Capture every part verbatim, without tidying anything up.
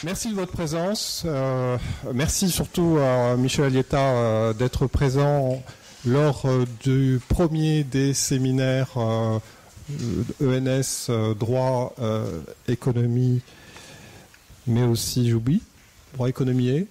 Merci de votre présence. Euh, merci surtout à Michel Alietta euh, d'être présent lors euh, du premier des séminaires euh, E N S, euh, droit, euh, économie, mais aussi, j'oublie, droit, économie et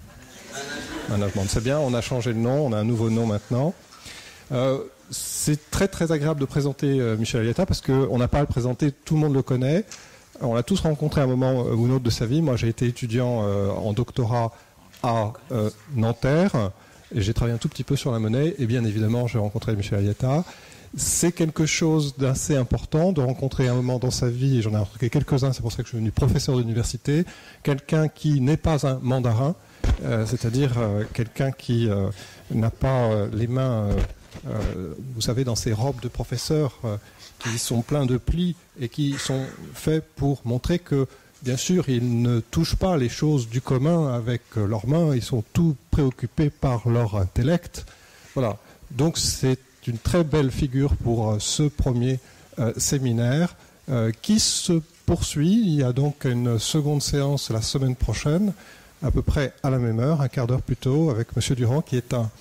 management. C'est bien, on a changé le nom, on a un nouveau nom maintenant. Euh, c'est très très agréable de présenter euh, Michel Alietta parce qu'on n'a pas à le présenter, tout le monde le connaît. On l'a tous rencontré à un moment ou un autre de sa vie. Moi, j'ai été étudiant euh, en doctorat à euh, Nanterre et j'ai travaillé un tout petit peu sur la monnaie. Et bien évidemment, j'ai rencontré Michel Alietta. C'est quelque chose d'assez important de rencontrer un moment dans sa vie, et j'en ai rencontré quelques-uns, c'est pour ça que je suis devenu professeur d'université, quelqu'un qui n'est pas un mandarin, euh, c'est-à-dire euh, quelqu'un qui euh, n'a pas euh, les mains, euh, euh, vous savez, dans ses robes de professeur, euh, qui sont pleins de plis et qui sont faits pour montrer que, bien sûr, ils ne touchent pas les choses du commun avec leurs mains, ils sont tout préoccupés par leur intellect. Voilà. Donc c'est une très belle figure pour euh, ce premier euh, séminaire euh, qui se poursuit. Il y a donc une seconde séance la semaine prochaine, à peu près à la même heure, un quart d'heure plus tôt, avec M. Durand, qui est un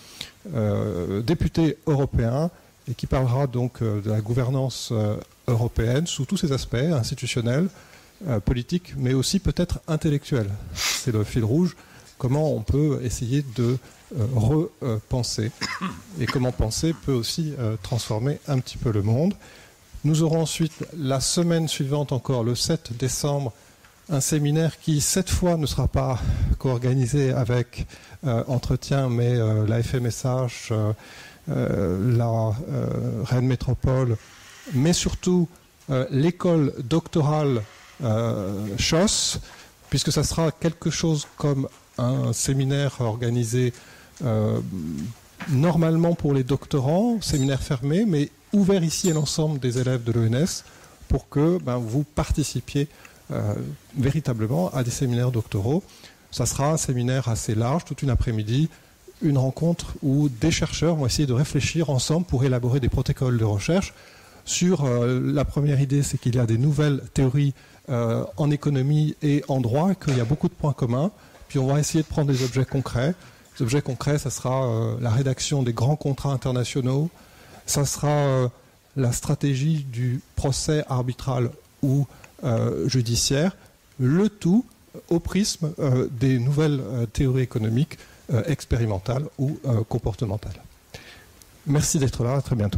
euh, député européen et qui parlera donc euh, de la gouvernance euh, européenne sous tous ses aspects, institutionnels, euh, politiques, mais aussi peut-être intellectuels. C'est le fil rouge. Comment on peut essayer de euh, repenser et comment penser peut aussi euh, transformer un petit peu le monde. Nous aurons ensuite la semaine suivante encore, le sept décembre, un séminaire qui cette fois ne sera pas co-organisé avec euh, entretien, mais euh, la F M S H, euh, euh, la euh, Rennes Métropole, mais surtout euh, l'école doctorale euh, C H O S, puisque ça sera quelque chose comme un séminaire organisé euh, normalement pour les doctorants, séminaire fermé, mais ouvert ici à l'ensemble des élèves de l'E N S pour que ben, vous participiez euh, véritablement à des séminaires doctoraux. Ça sera un séminaire assez large, toute une après-midi, une rencontre où des chercheurs vont essayer de réfléchir ensemble pour élaborer des protocoles de recherche. Sur euh, la première idée, c'est qu'il y a des nouvelles théories euh, en économie et en droit, qu'il y a beaucoup de points communs. Puis on va essayer de prendre des objets concrets. Les objets concrets, ça sera euh, la rédaction des grands contrats internationaux, ça sera euh, la stratégie du procès arbitral ou euh, judiciaire, le tout au prisme euh, des nouvelles euh, théories économiques euh, expérimentales ou euh, comportementales. Merci d'être là, à très bientôt.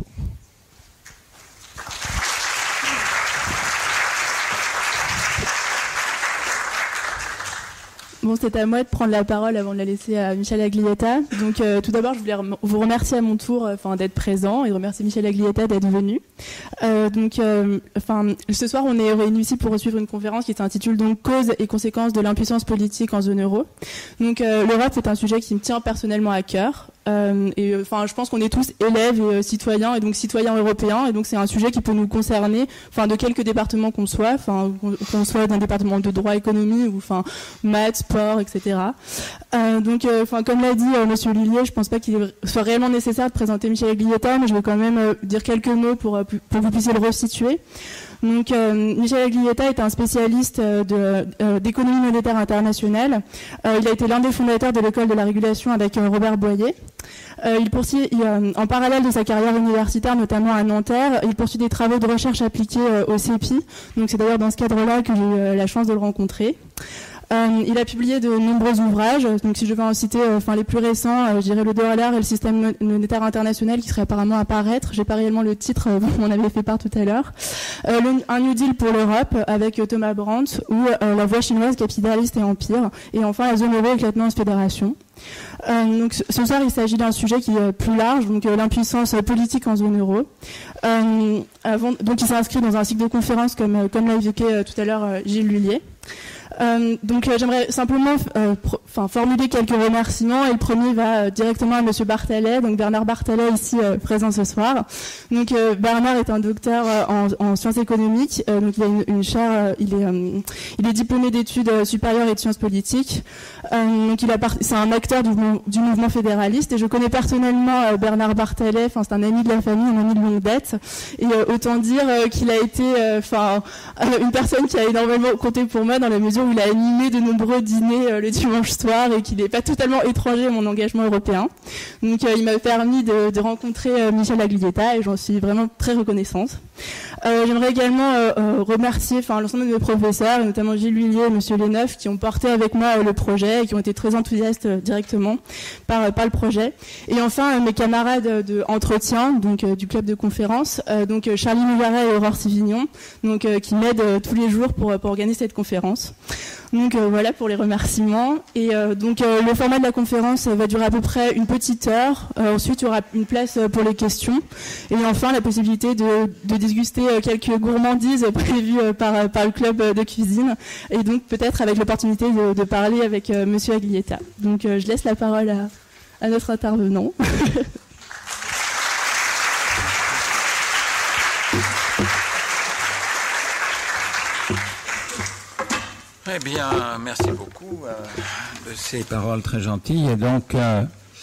Bon, c'est à moi de prendre la parole avant de la laisser à Michel Aglietta. Donc, euh, tout d'abord, je voulais rem- vous remercier à mon tour, enfin, euh, d'être présent et remercier Michel Aglietta d'être venu. Euh, donc, euh, enfin, ce soir, on est réunis ici pour suivre une conférence qui s'intitule donc Causes et conséquences de l'impuissance politique en zone euro. Donc, euh, l'Europe est un sujet qui me tient personnellement à cœur. Euh, et enfin, je pense qu'on est tous élèves et euh, citoyens, et donc citoyens européens, et donc c'est un sujet qui peut nous concerner, enfin, de quelque département qu'on soit, enfin, qu'on soit d'un département de droit, économie, ou enfin, maths, sport, et cetera. Euh, donc, euh, enfin, comme l'a dit euh, Monsieur Lillier, je pense pas qu'il soit réellement nécessaire de présenter Michel Aglietta, mais je vais quand même euh, dire quelques mots pour, euh, pour que vous puissiez le resituer. Donc, euh, Michel Aglietta est un spécialiste euh, de, euh, d'économie monétaire internationale. Euh, il a été l'un des fondateurs de l'école de la régulation avec euh, Robert Boyer. Euh, il poursuit, il, euh, en parallèle de sa carrière universitaire, notamment à Nanterre, il poursuit des travaux de recherche appliqués euh, au C E P I. Donc, c'est d'ailleurs dans ce cadre-là que j'ai eu euh, la chance de le rencontrer. Euh, il a publié de nombreux ouvrages, donc si je veux en citer euh, enfin, les plus récents, euh, je dirais Le dollar et le système monétaire international qui serait apparemment à paraître. J'ai pas réellement le titre, euh, on avait fait part tout à l'heure. Euh, le, un New Deal pour l'Europe avec euh, Thomas Brandt, ou euh, La voie chinoise, capitaliste et empire, et enfin la zone euro, éclatement de fédération. Euh, donc ce soir, il s'agit d'un sujet qui est plus large, donc euh, l'impuissance politique en zone euro. Euh, avant, donc il s'inscrit dans un cycle de conférences comme, euh, comme l'a évoqué euh, tout à l'heure euh, Gilles Lullier. Euh, donc euh, j'aimerais simplement euh, pro, enfin, formuler quelques remerciements, et le premier va euh, directement à Monsieur Barthalet, donc Bernard Barthalet ici euh, présent ce soir. Donc euh, Bernard est un docteur euh, en, en sciences économiques, euh, donc il a une, une chaire, euh, il est euh, il est diplômé d'études euh, supérieures et de sciences politiques. Euh, donc il a part... c'est un acteur du, du mouvement fédéraliste, et je connais personnellement euh, Bernard Barthalet. Enfin, c'est un ami de la famille, un ami de longue date, et euh, autant dire euh, qu'il a été, enfin, euh, euh, une personne qui a énormément compté pour moi dans la mesure mesure où il a animé de nombreux dîners euh, le dimanche soir et qu'il n'est pas totalement étranger à mon engagement européen. Donc euh, il m'a permis de, de rencontrer euh, Michel Aglietta et j'en suis vraiment très reconnaissante. Euh, j'aimerais également euh, euh, remercier enfin, l'ensemble de mes professeurs, et notamment Gilles Huillier et Monsieur Leneuf, qui ont porté avec moi euh, le projet et qui ont été très enthousiastes euh, directement par, euh, par le projet. Et enfin, euh, mes camarades de entretien, donc euh, du club de conférence, euh, donc euh, Charlie Mougaret et Aurore Sivignon, donc euh, qui m'aident euh, tous les jours pour, pour organiser cette conférence. Donc euh, voilà pour les remerciements. Et euh, donc euh, le format de la conférence euh, va durer à peu près une petite heure. Euh, ensuite, il y aura une place euh, pour les questions. Et enfin, la possibilité de, de déguster euh, quelques gourmandises prévues euh, par, par le club euh, de cuisine. Et donc peut-être avec l'opportunité de, de parler avec euh, Monsieur Aglietta. Donc euh, je laisse la parole à, à notre intervenant. Eh bien, merci beaucoup euh, de ces paroles très gentilles. Et donc, euh,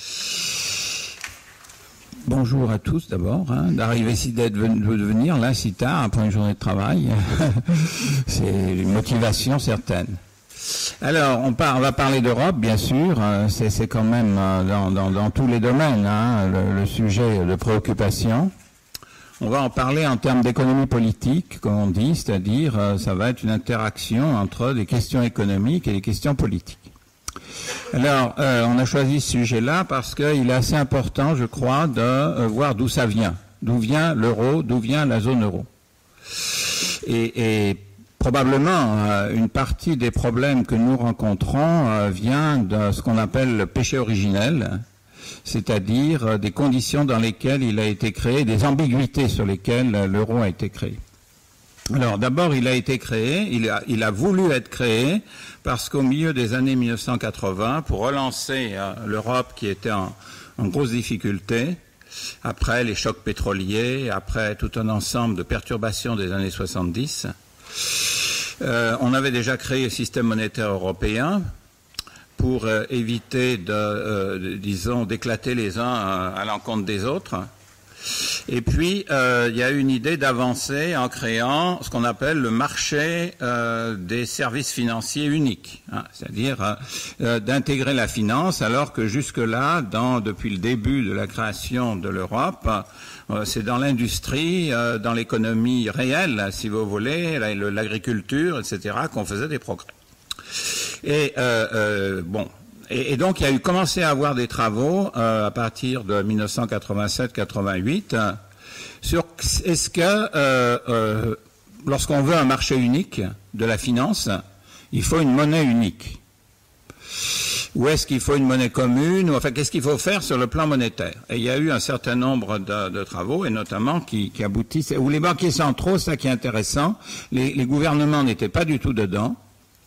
bonjour à tous d'abord. Hein, d'arriver ici, d'être de venir là si tard après une journée de travail, c'est une motivation certaine. Alors, on, par, on va parler d'Europe, bien sûr. C'est, c'est quand même dans, dans, dans tous les domaines hein, le, le sujet de préoccupation. On va en parler en termes d'économie politique, comme on dit, c'est-à-dire euh, ça va être une interaction entre des questions économiques et des questions politiques. Alors, euh, on a choisi ce sujet-là parce qu'il est assez important, je crois, de euh, voir d'où ça vient, d'où vient l'euro, d'où vient la zone euro. Et, et probablement, euh, une partie des problèmes que nous rencontrons euh, vient de ce qu'on appelle le péché originel, c'est-à-dire des conditions dans lesquelles il a été créé, des ambiguïtés sur lesquelles l'euro a été créé. Alors d'abord, il a été créé, il a, il a voulu être créé parce qu'au milieu des années mille neuf cent quatre-vingts, pour relancer euh, l'Europe qui était en, en grosse difficulté, après les chocs pétroliers, après tout un ensemble de perturbations des années soixante-dix, euh, on avait déjà créé le système monétaire européen, pour euh, éviter de, euh, de, disons, d'éclater les uns à, à l'encontre des autres. Et puis, euh, il y a eu une idée d'avancer en créant ce qu'on appelle le marché euh, des services financiers uniques, hein, c'est-à-dire euh, d'intégrer la finance, alors que jusque-là, dans, depuis le début de la création de l'Europe, euh, c'est dans l'industrie, euh, dans l'économie réelle, si vous voulez, l'agriculture, et cetera, qu'on faisait des progrès. Et euh, euh, bon, et, et donc il y a eu commencé à avoir des travaux euh, à partir de mille neuf cent quatre-vingt-sept quatre-vingt-huit euh, sur est-ce que euh, euh, lorsqu'on veut un marché unique de la finance, il faut une monnaie unique, ou est-ce qu'il faut une monnaie commune, ou enfin qu'est-ce qu'il faut faire sur le plan monétaire. Et il y a eu un certain nombre de, de travaux, et notamment qui, qui aboutissent, où les banquiers centraux, ça qui est intéressant, les, les gouvernements n'étaient pas du tout dedans.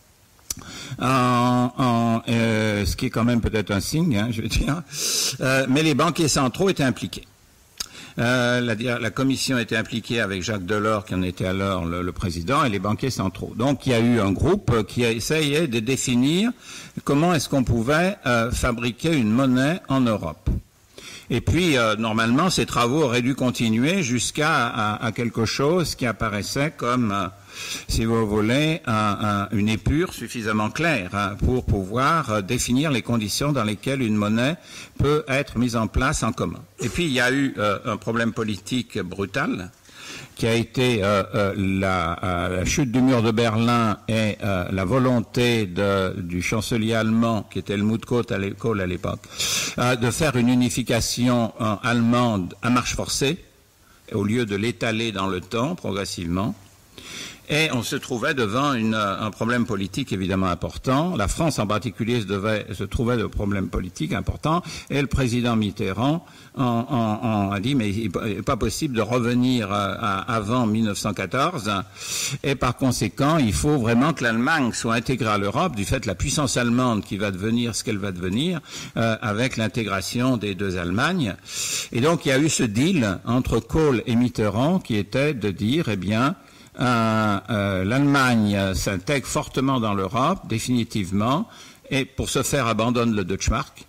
En, en, euh, ce qui est quand même peut-être un signe, hein, je veux dire, euh, mais les banquiers centraux étaient impliqués. Euh, la, la commission était impliquée avec Jacques Delors, qui en était alors le, le président, et les banquiers centraux. Donc il y a eu un groupe qui a essayé de définir comment est-ce qu'on pouvait euh, fabriquer une monnaie en Europe. Et puis, euh, normalement, ces travaux auraient dû continuer jusqu'à à, à quelque chose qui apparaissait comme, euh, si vous voulez, un, un, une épure suffisamment claire hein, pour pouvoir euh, définir les conditions dans lesquelles une monnaie peut être mise en place en commun. Et puis, il y a eu euh, un problème politique brutal qui a été euh, euh, la, euh, la chute du mur de Berlin et euh, la volonté de, du chancelier allemand, qui était Helmut Kohl à l'époque, euh, de faire une unification euh, allemande à marche forcée, au lieu de l'étaler dans le temps progressivement. Et on se trouvait devant une, un problème politique évidemment important. La France en particulier se, devait, se trouvait de problèmes politiques importants. Et le président Mitterrand en, en, en a dit mais il n'est pas possible de revenir à, à avant mille neuf cent quatorze. Et par conséquent, il faut vraiment que l'Allemagne soit intégrée à l'Europe, du fait de la puissance allemande qui va devenir ce qu'elle va devenir, euh, avec l'intégration des deux Allemagnes. Et donc il y a eu ce deal entre Kohl et Mitterrand qui était de dire, eh bien, Euh, euh, l'Allemagne s'intègre fortement dans l'Europe, définitivement, et pour ce faire abandonne le Deutschmark.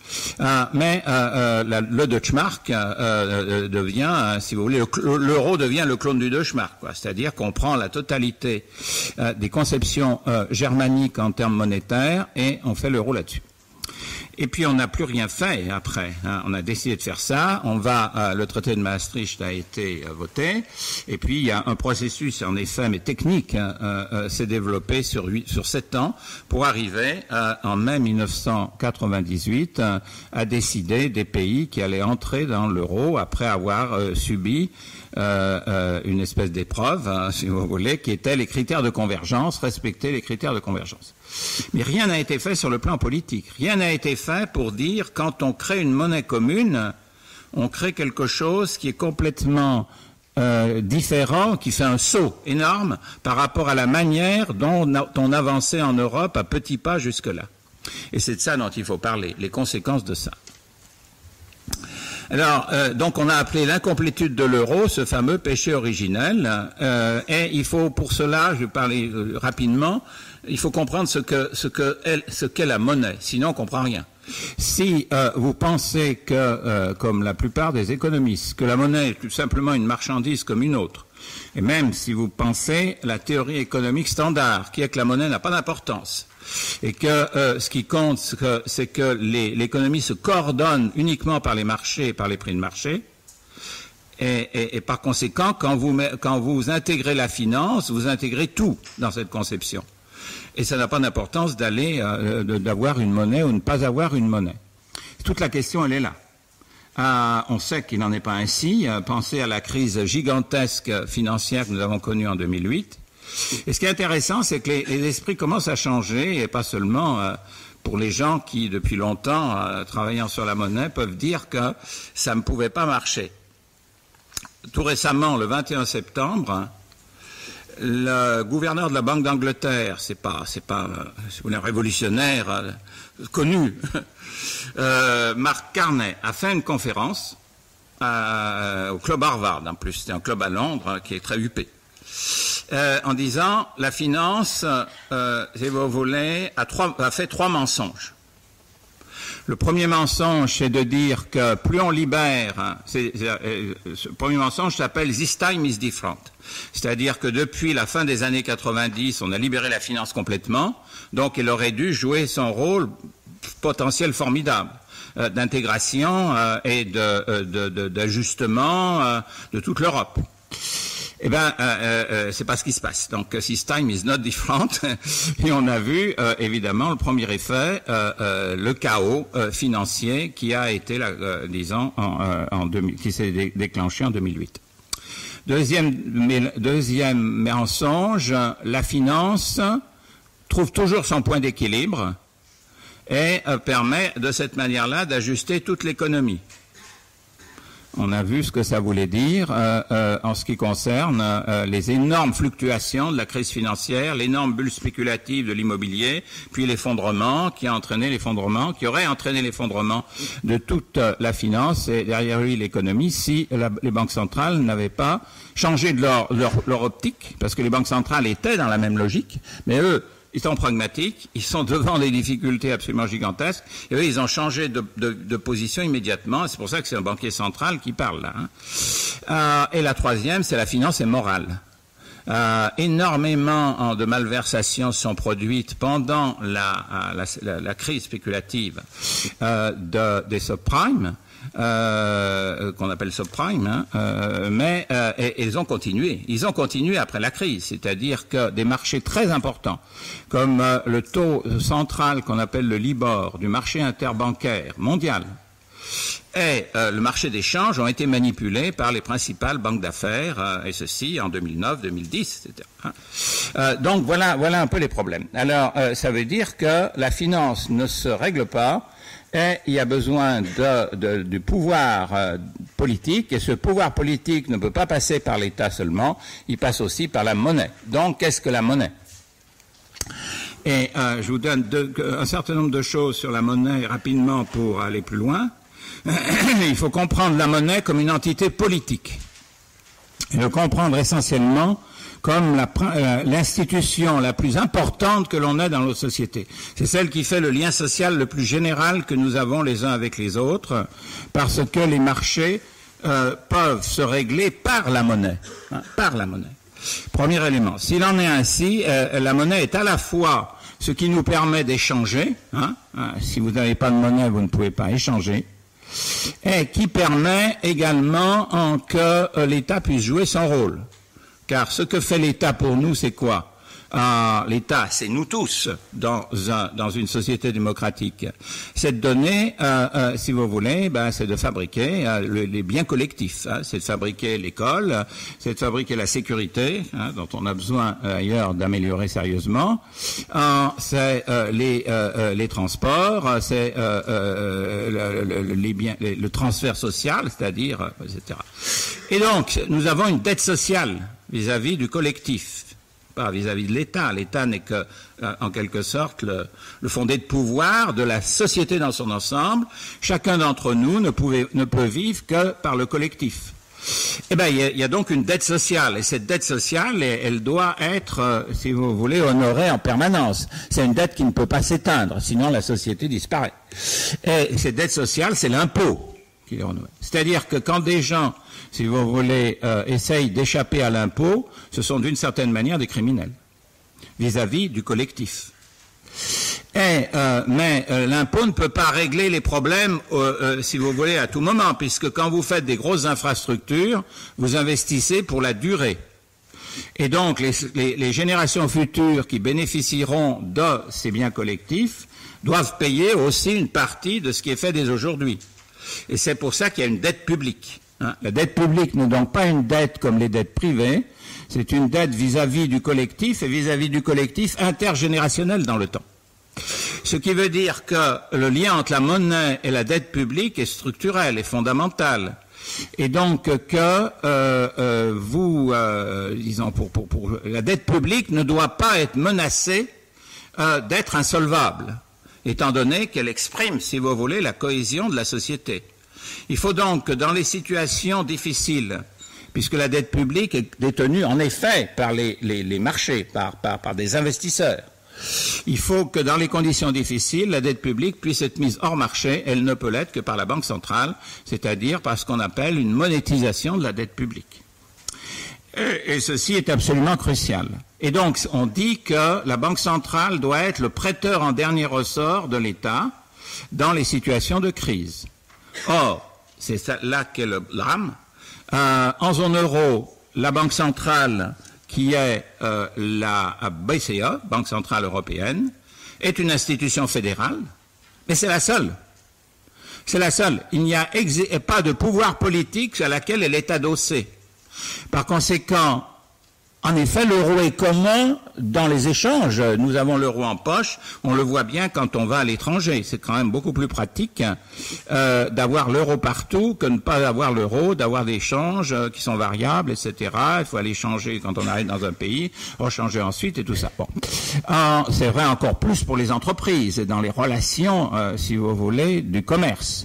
Euh, mais euh, euh, la, le Deutschmark euh, euh, devient, euh, si vous voulez, l'euro devient le clone du Deutschmark, quoi. C'est-à-dire qu'on prend la totalité euh, des conceptions euh, germaniques en termes monétaires et on fait l'euro là-dessus. Et puis on n'a plus rien fait après. Hein. On a décidé de faire ça. On va, euh, le traité de Maastricht a été euh, voté. Et puis il y a un processus, en effet, mais technique, hein, euh, euh, s'est développé sur huit, sur sept ans pour arriver euh, en mai mille neuf cent quatre-vingt-dix-huit euh, à décider des pays qui allaient entrer dans l'euro après avoir euh, subi euh, euh, une espèce d'épreuve, hein, si vous voulez, qui était les critères de convergence, respecter les critères de convergence. Mais rien n'a été fait sur le plan politique. Rien n'a été fait pour dire, quand on crée une monnaie commune, on crée quelque chose qui est complètement euh, différent, qui fait un saut énorme par rapport à la manière dont on avançait en Europe à petits pas jusque-là. Et c'est de ça dont il faut parler, les conséquences de ça. Alors, euh, donc on a appelé l'incomplétude de l'euro ce fameux péché originel, euh, et il faut pour cela, je vais parler euh, rapidement, il faut comprendre ce que ce que elle, ce qu'est la monnaie, sinon on comprend rien. Si euh, vous pensez que, euh, comme la plupart des économistes, que la monnaie est tout simplement une marchandise comme une autre, et même si vous pensez la théorie économique standard, qui est que la monnaie n'a pas d'importance, et que euh, ce qui compte, c'est que, c'est que les, l'économie se coordonne uniquement par les marchés et par les prix de marché, et, et, et par conséquent, quand vous, quand vous intégrez la finance, vous intégrez tout dans cette conception. Et ça n'a pas d'importance d'aller, euh, d'avoir une monnaie ou ne pas avoir une monnaie. Toute la question, elle est là. Euh, on sait qu'il n'en est pas ainsi. Euh, pensez à la crise gigantesque financière que nous avons connue en deux mille huit. Et ce qui est intéressant, c'est que les, les esprits commencent à changer, et pas seulement euh, pour les gens qui, depuis longtemps, euh, travaillant sur la monnaie, peuvent dire que ça ne pouvait pas marcher. Tout récemment, le vingt et un septembre, le gouverneur de la Banque d'Angleterre, c'est pas, c'est pas, si vous voulez, un révolutionnaire euh, connu, euh, Mark Carney, a fait une conférence euh, au club Harvard, en plus, c'était un club à Londres qui est très huppé. Euh, en disant la finance, euh, si vous voulez, a, trois, a fait trois mensonges. Le premier mensonge, c'est de dire que plus on libère, hein, c'est, c'est, euh, ce premier mensonge s'appelle "This time is different", c'est-à-dire que depuis la fin des années quatre-vingt-dix, on a libéré la finance complètement, donc elle aurait dû jouer son rôle potentiel formidable euh, d'intégration euh, et de, euh, de, de, d'ajustement euh, de toute l'Europe. Eh bien, euh, euh, c'est pas ce qui se passe. Donc, this time is not different. Et on a vu, euh, évidemment, le premier effet, euh, euh, le chaos euh, financier qui a été, là, euh, disons, en, euh, en deux mille, qui s'est dé- déclenché en deux mille huit. Deuxième, mais, deuxième mensonge, la finance trouve toujours son point d'équilibre et euh, permet de cette manière-là d'ajuster toute l'économie. On a vu ce que ça voulait dire euh, euh, en ce qui concerne euh, les énormes fluctuations de la crise financière, l'énorme bulle spéculative de l'immobilier, puis l'effondrement qui a entraîné l'effondrement, qui aurait entraîné l'effondrement de toute euh, la finance et derrière lui l'économie si la, les banques centrales n'avaient pas changé de leur, leur, leur optique, parce que les banques centrales étaient dans la même logique, mais eux, ils sont pragmatiques, ils sont devant des difficultés absolument gigantesques, et eux, ils ont changé de, de, de position immédiatement, c'est pour ça que c'est un banquier central qui parle là. Hein. Euh, et la troisième, c'est la finance est morale. Euh, énormément de malversations sont produites pendant la, la, la, la crise spéculative euh, de, des subprimes, Euh, qu'on appelle subprime, hein, euh, mais euh, et, et ils ont continué. Ils ont continué après la crise, c'est-à-dire que des marchés très importants, comme euh, le taux central qu'on appelle le Libor du marché interbancaire mondial, et euh, le marché des changes ont été manipulés par les principales banques d'affaires, euh, et ceci en deux mille neuf, deux mille dix, et cetera. Hein. Euh, donc voilà, voilà un peu les problèmes. Alors, euh, ça veut dire que la finance ne se règle pas. Et il y a besoin de, de, du pouvoir euh, politique, et ce pouvoir politique ne peut pas passer par l'État seulement, il passe aussi par la monnaie. Donc, qu'est-ce que la monnaie ? Et euh, je vous donne deux, un certain nombre de choses sur la monnaie rapidement pour aller plus loin. Il faut comprendre la monnaie comme une entité politique, et le comprendre essentiellement comme la, euh, l'institution la plus importante que l'on ait dans nos sociétés. C'est celle qui fait le lien social le plus général que nous avons les uns avec les autres, parce que les marchés euh, peuvent se régler par la monnaie, hein, par la monnaie. Premier élément. S'il en est ainsi, euh, la monnaie est à la fois ce qui nous permet d'échanger, hein, hein, si vous n'avez pas de monnaie, vous ne pouvez pas échanger, et qui permet également en, que euh, l'État puisse jouer son rôle. Car ce que fait l'État pour nous, c'est quoi ? Euh, L'État, c'est nous tous dans, un, dans une société démocratique. C'est de donner, euh, euh, si vous voulez, ben, c'est de fabriquer euh, le, les biens collectifs. Hein, c'est de fabriquer l'école, c'est de fabriquer la sécurité, hein, dont on a besoin euh, ailleurs d'améliorer sérieusement. Euh, c'est euh, les, euh, les transports, c'est euh, euh, le, le, les biens, les, le transfert social, c'est-à-dire, euh, et cetera. Et donc, nous avons une dette sociale vis-à-vis du collectif. Pas vis-à-vis de l'État. L'État n'est que, euh, en quelque sorte, le, le fondé de pouvoir de la société dans son ensemble. Chacun d'entre nous ne, pouvait, ne peut vivre que par le collectif. Eh bien, il y, y a donc une dette sociale. Et cette dette sociale, elle, elle doit être, euh, si vous voulez, honorée en permanence. C'est une dette qui ne peut pas s'éteindre, sinon la société disparaît. Et cette dette sociale, c'est l'impôt qui est renouvelé. C'est-à-dire que quand des gens, si vous voulez, euh, essayent d'échapper à l'impôt, ce sont d'une certaine manière des criminels vis-à-vis du collectif. Et, euh, mais euh, l'impôt ne peut pas régler les problèmes, euh, euh, si vous voulez, à tout moment, puisque quand vous faites des grosses infrastructures, vous investissez pour la durée. Et donc, les, les, les générations futures qui bénéficieront de ces biens collectifs doivent payer aussi une partie de ce qui est fait dès aujourd'hui. Et c'est pour ça qu'il y a une dette publique. Hein. La dette publique n'est donc pas une dette comme les dettes privées, c'est une dette vis-à-vis du collectif et vis-à-vis du collectif intergénérationnel dans le temps. Ce qui veut dire que le lien entre la monnaie et la dette publique est structurel et fondamental. Et donc que euh, euh, vous, euh, disons, pour, pour, pour la dette publique ne doit pas être menacée euh, d'être insolvable, étant donné qu'elle exprime, si vous voulez, la cohésion de la société. Il faut donc que dans les situations difficiles, puisque la dette publique est détenue en effet par les, les, les marchés, par, par, par des investisseurs, il faut que dans les conditions difficiles, la dette publique puisse être mise hors marché. Elle ne peut l'être que par la Banque centrale, c'est-à-dire par ce qu'on appelle une monétisation de la dette publique. Et, et ceci est absolument crucial. Et donc, on dit que la Banque centrale doit être le prêteur en dernier ressort de l'État dans les situations de crise. Or, c'est ça, là qu'est le drame. Euh, en zone euro, la Banque centrale, qui est euh, la B C E, Banque centrale européenne, est une institution fédérale, mais c'est la seule. C'est la seule. Il n'y a pas de pouvoir politique à laquelle elle est adossée. Par conséquent, en effet, l'euro est commun dans les échanges. Nous avons l'euro en poche. On le voit bien quand on va à l'étranger. C'est quand même beaucoup plus pratique euh, d'avoir l'euro partout que de ne pas avoir l'euro, d'avoir des échanges qui sont variables, et cetera. Il faut aller changer quand on arrive dans un pays, rechanger ensuite et tout ça. Bon, euh, c'est vrai encore plus pour les entreprises et dans les relations, euh, si vous voulez, du commerce.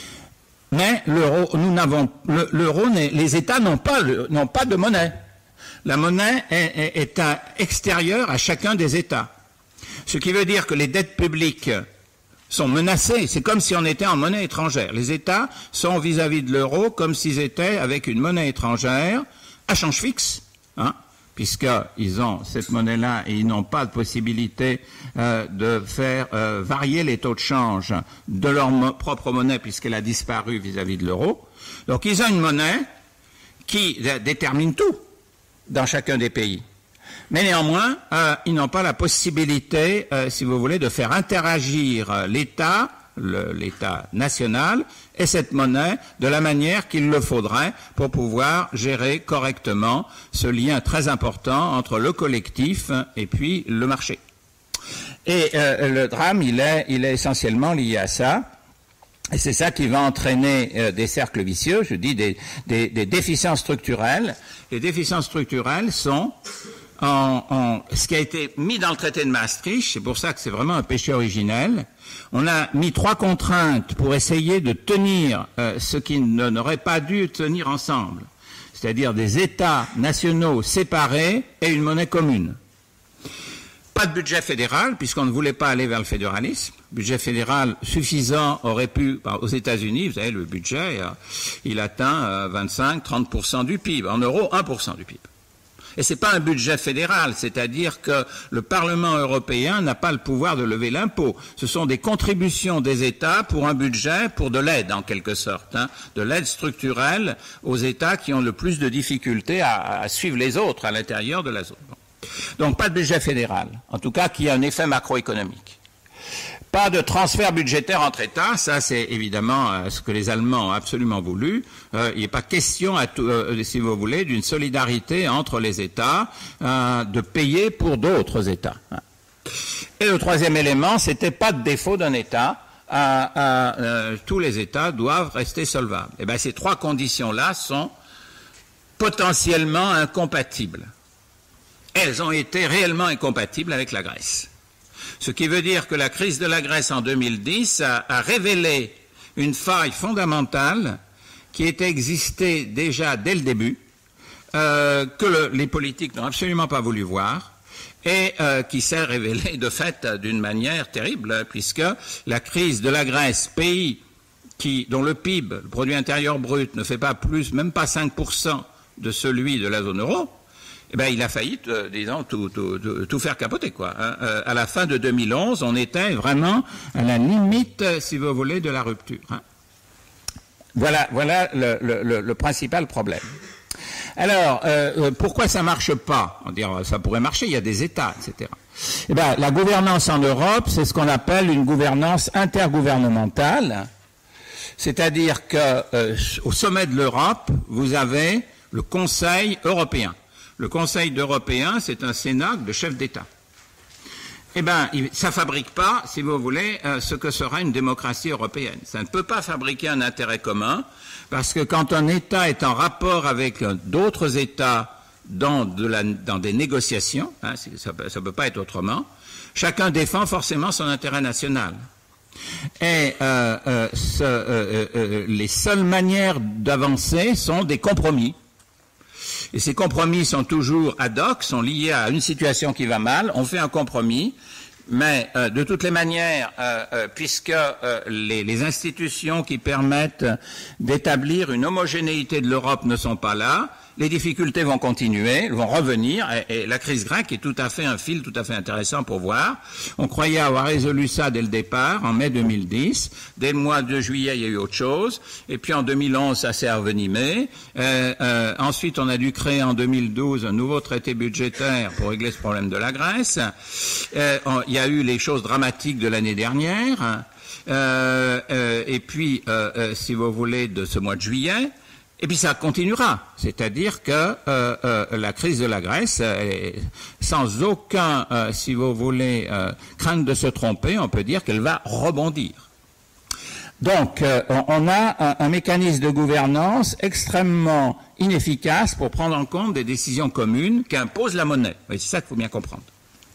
Mais l'euro, nous n'avons l'euro, les États n'ont pas n'ont pas de monnaie. La monnaie est, est, est à, extérieure à chacun des États. Ce qui veut dire que les dettes publiques sont menacées. C'est comme si on était en monnaie étrangère. Les États sont vis-à-vis de l'euro comme s'ils étaient avec une monnaie étrangère à change fixe, hein, puisqu'ils ont cette monnaie-là et ils n'ont pas de possibilité euh, de faire euh, varier les taux de change de leur mo- propre monnaie puisqu'elle a disparu vis-à-vis de l'euro. Donc ils ont une monnaie qui d- détermine tout dans chacun des pays. Mais néanmoins, euh, ils n'ont pas la possibilité, euh, si vous voulez, de faire interagir euh, l'État, le, l'État national, et cette monnaie de la manière qu'il le faudrait pour pouvoir gérer correctement ce lien très important entre le collectif et puis le marché. Et euh, le drame, il est, il est essentiellement lié à ça. Et c'est ça qui va entraîner euh, des cercles vicieux, je dis des, des, des déficiences structurelles. Les déficiences structurelles sont en, en, ce qui a été mis dans le traité de Maastricht, c'est pour ça que c'est vraiment un péché originel. On a mis trois contraintes pour essayer de tenir euh, ce qui ne, n'aurait pas dû tenir ensemble. c'est-à-dire des États nationaux séparés et une monnaie commune. Pas de budget fédéral, puisqu'on ne voulait pas aller vers le fédéralisme. Budget fédéral suffisant aurait pu, aux États-Unis, vous savez, le budget, il atteint vingt-cinq à trente pour cent du P I B. En euros, un pour cent du P I B. Et c'est pas un budget fédéral, c'est-à-dire que le Parlement européen n'a pas le pouvoir de lever l'impôt. Ce sont des contributions des États pour un budget, pour de l'aide en quelque sorte, hein, de l'aide structurelle aux États qui ont le plus de difficultés à, à suivre les autres à l'intérieur de la zone. Donc pas de budget fédéral, en tout cas qui a un effet macroéconomique. Pas de transfert budgétaire entre États, ça c'est évidemment euh, ce que les Allemands ont absolument voulu. Euh, il n'est pas question, à tout, euh, si vous voulez, d'une solidarité entre les États, euh, de payer pour d'autres États. Et le troisième élément, c'était pas de défaut d'un État. Euh, euh, tous les États doivent rester solvables. Et bien ces trois conditions-là sont potentiellement incompatibles. Elles ont été réellement incompatibles avec la Grèce. Ce qui veut dire que la crise de la Grèce en deux mille dix a, a révélé une faille fondamentale qui était existée déjà dès le début, euh, que le, les politiques n'ont absolument pas voulu voir, et euh, qui s'est révélée de fait d'une manière terrible, puisque la crise de la Grèce, pays qui, dont le P I B, le produit intérieur brut, ne fait pas plus, même pas cinq pour cent de celui de la zone euro, eh ben, il a failli, euh, disons, tout, tout, tout, tout faire capoter, quoi. Hein. Euh, à la fin de deux mille onze, on était vraiment à la limite, si vous voulez, de la rupture. Hein. Voilà, voilà le, le, le principal problème. Alors, euh, pourquoi ça marche pas? On dirait, ça pourrait marcher, il y a des États, et cetera. Eh ben, la gouvernance en Europe, c'est ce qu'on appelle une gouvernance intergouvernementale, c'est-à-dire que euh, au sommet de l'Europe, vous avez le Conseil européen. Le Conseil européen, c'est un Sénat de chefs d'État. Eh bien, ça ne fabrique pas, si vous voulez, euh, ce que sera une démocratie européenne. Ça ne peut pas fabriquer un intérêt commun, parce que quand un État est en rapport avec euh, d'autres États dans, de la, dans des négociations, hein, ça ne peut pas être autrement, chacun défend forcément son intérêt national. Et euh, euh, ce, euh, euh, les seules manières d'avancer sont des compromis. Et ces compromis sont toujours ad hoc, sont liés à une situation qui va mal. On fait un compromis, mais euh, de toutes les manières, euh, euh, puisque euh, les, les institutions qui permettent d'établir une homogénéité de l'Europe ne sont pas là, les difficultés vont continuer, vont revenir, et, et la crise grecque est tout à fait un fil tout à fait intéressant pour voir. On croyait avoir résolu ça dès le départ, en mai deux mille dix. Dès le mois de juillet, il y a eu autre chose. Et puis en deux mille onze, ça s'est revenimé. Euh, euh, ensuite, on a dû créer en deux mille douze un nouveau traité budgétaire pour régler ce problème de la Grèce. Euh, il y a eu les choses dramatiques de l'année dernière. Euh, euh, et puis, euh, euh, si vous voulez, de ce mois de juillet. Et puis ça continuera, c'est-à-dire que euh, euh, la crise de la Grèce, est, sans aucun, euh, si vous voulez, euh, crainte de se tromper, on peut dire qu'elle va rebondir. Donc, euh, on a un, un mécanisme de gouvernance extrêmement inefficace pour prendre en compte des décisions communes qu'impose la monnaie. C'est ça qu'il faut bien comprendre.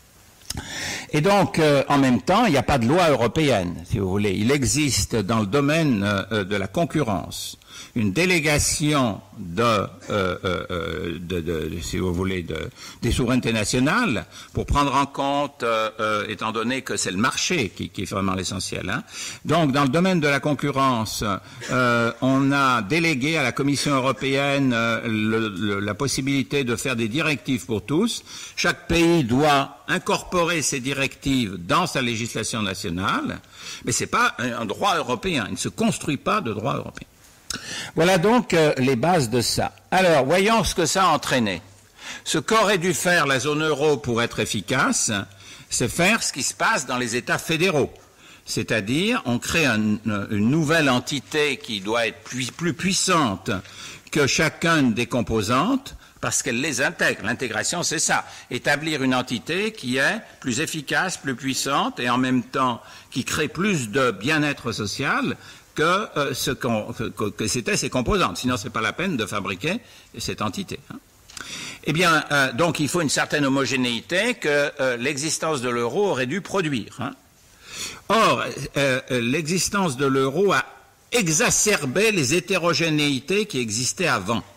Et donc, euh, en même temps, il n'y a pas de loi européenne, si vous voulez. Il existe dans le domaine euh, de la concurrence une délégation de, euh, euh, de, de, si vous voulez, de, des souverainetés nationales pour prendre en compte, euh, euh, étant donné que c'est le marché qui, qui est vraiment l'essentiel. Hein. Donc, dans le domaine de la concurrence, euh, on a délégué à la Commission européenne euh, le, le, la possibilité de faire des directives pour tous. Chaque pays doit incorporer ces directives dans sa législation nationale, mais c'est pas un, un droit européen. Il ne se construit pas de droit européen. Voilà donc euh, les bases de ça. Alors, voyons ce que ça a entraîné. Ce qu'aurait dû faire la zone euro pour être efficace, c'est faire ce qui se passe dans les États fédéraux. C'est-à-dire, on crée un, une nouvelle entité qui doit être plus, plus puissante que chacune des composantes, parce qu'elle les intègre. L'intégration, c'est ça. Établir une entité qui est plus efficace, plus puissante, et en même temps qui crée plus de bien-être social que euh, ce qu'on, que, que c'était ses composantes. Sinon, c'est pas la peine de fabriquer cette entité. Hein. Eh bien, euh, donc, il faut une certaine homogénéité que euh, l'existence de l'euro aurait dû produire. Hein. Or, euh, l'existence de l'euro a exacerbé les hétérogénéités qui existaient avant.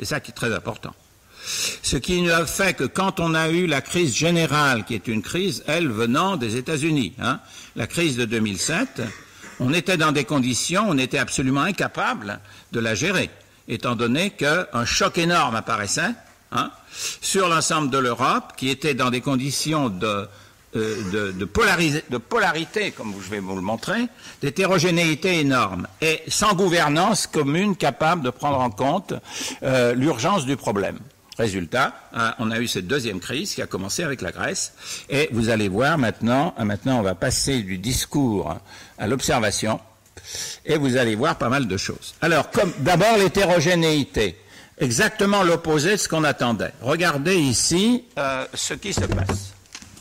C'est ça qui est très important. Ce qui a fait que quand on a eu la crise générale, qui est une crise, elle, venant des États-Unis, hein, la crise de deux mille sept, on était dans des conditions, on était absolument incapable de la gérer, étant donné qu'un choc énorme apparaissait hein, sur l'ensemble de l'Europe, qui était dans des conditions de, euh, de, de, polaris- de polarité, comme je vais vous le montrer, d'hétérogénéité énorme, et sans gouvernance commune capable de prendre en compte euh, l'urgence du problème. Résultat, on a eu cette deuxième crise qui a commencé avec la Grèce et vous allez voir maintenant, maintenant on va passer du discours à l'observation et vous allez voir pas mal de choses. Alors, comme d'abord l'hétérogénéité, exactement l'opposé de ce qu'on attendait. Regardez ici euh, ce qui se passe.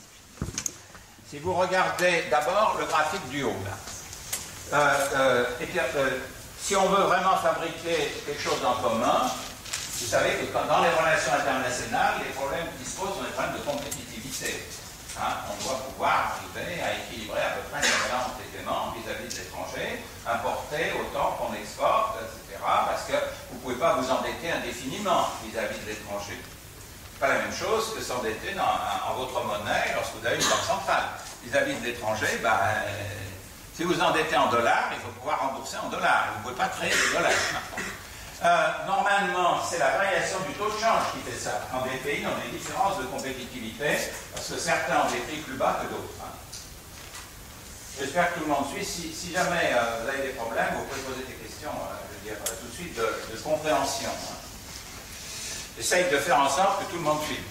Si vous regardez d'abord le graphique du haut, là, euh, euh, et puis, euh, si on veut vraiment fabriquer quelque chose en commun, vous savez que quand, dans les relations internationales, les problèmes qui se posent sont des problèmes de compétitivité. Hein, on doit pouvoir arriver à équilibrer à peu près ses balances des paiements vis-à-vis de l'étranger, importer autant qu'on exporte, et cetera. Parce que vous ne pouvez pas vous endetter indéfiniment vis-à-vis de l'étranger. C'est pas la même chose que s'endetter dans, en votre monnaie lorsque vous avez une banque centrale. Vis-à-vis de l'étranger, ben, euh, si vous endettez en dollars, il faut pouvoir rembourser en dollars. Vous ne pouvez pas créer des dollars maintenant. Euh, normalement, c'est la variation du taux de change qui fait ça. Dans des pays, on a des différences de compétitivité, parce que certains ont des prix plus bas que d'autres. Hein. J'espère que tout le monde suit. Si, si jamais euh, vous avez des problèmes, vous pouvez poser des questions, euh, je veux dire, euh, tout de suite, de, de compréhension. Hein. J'essaye de faire en sorte que tout le monde suive.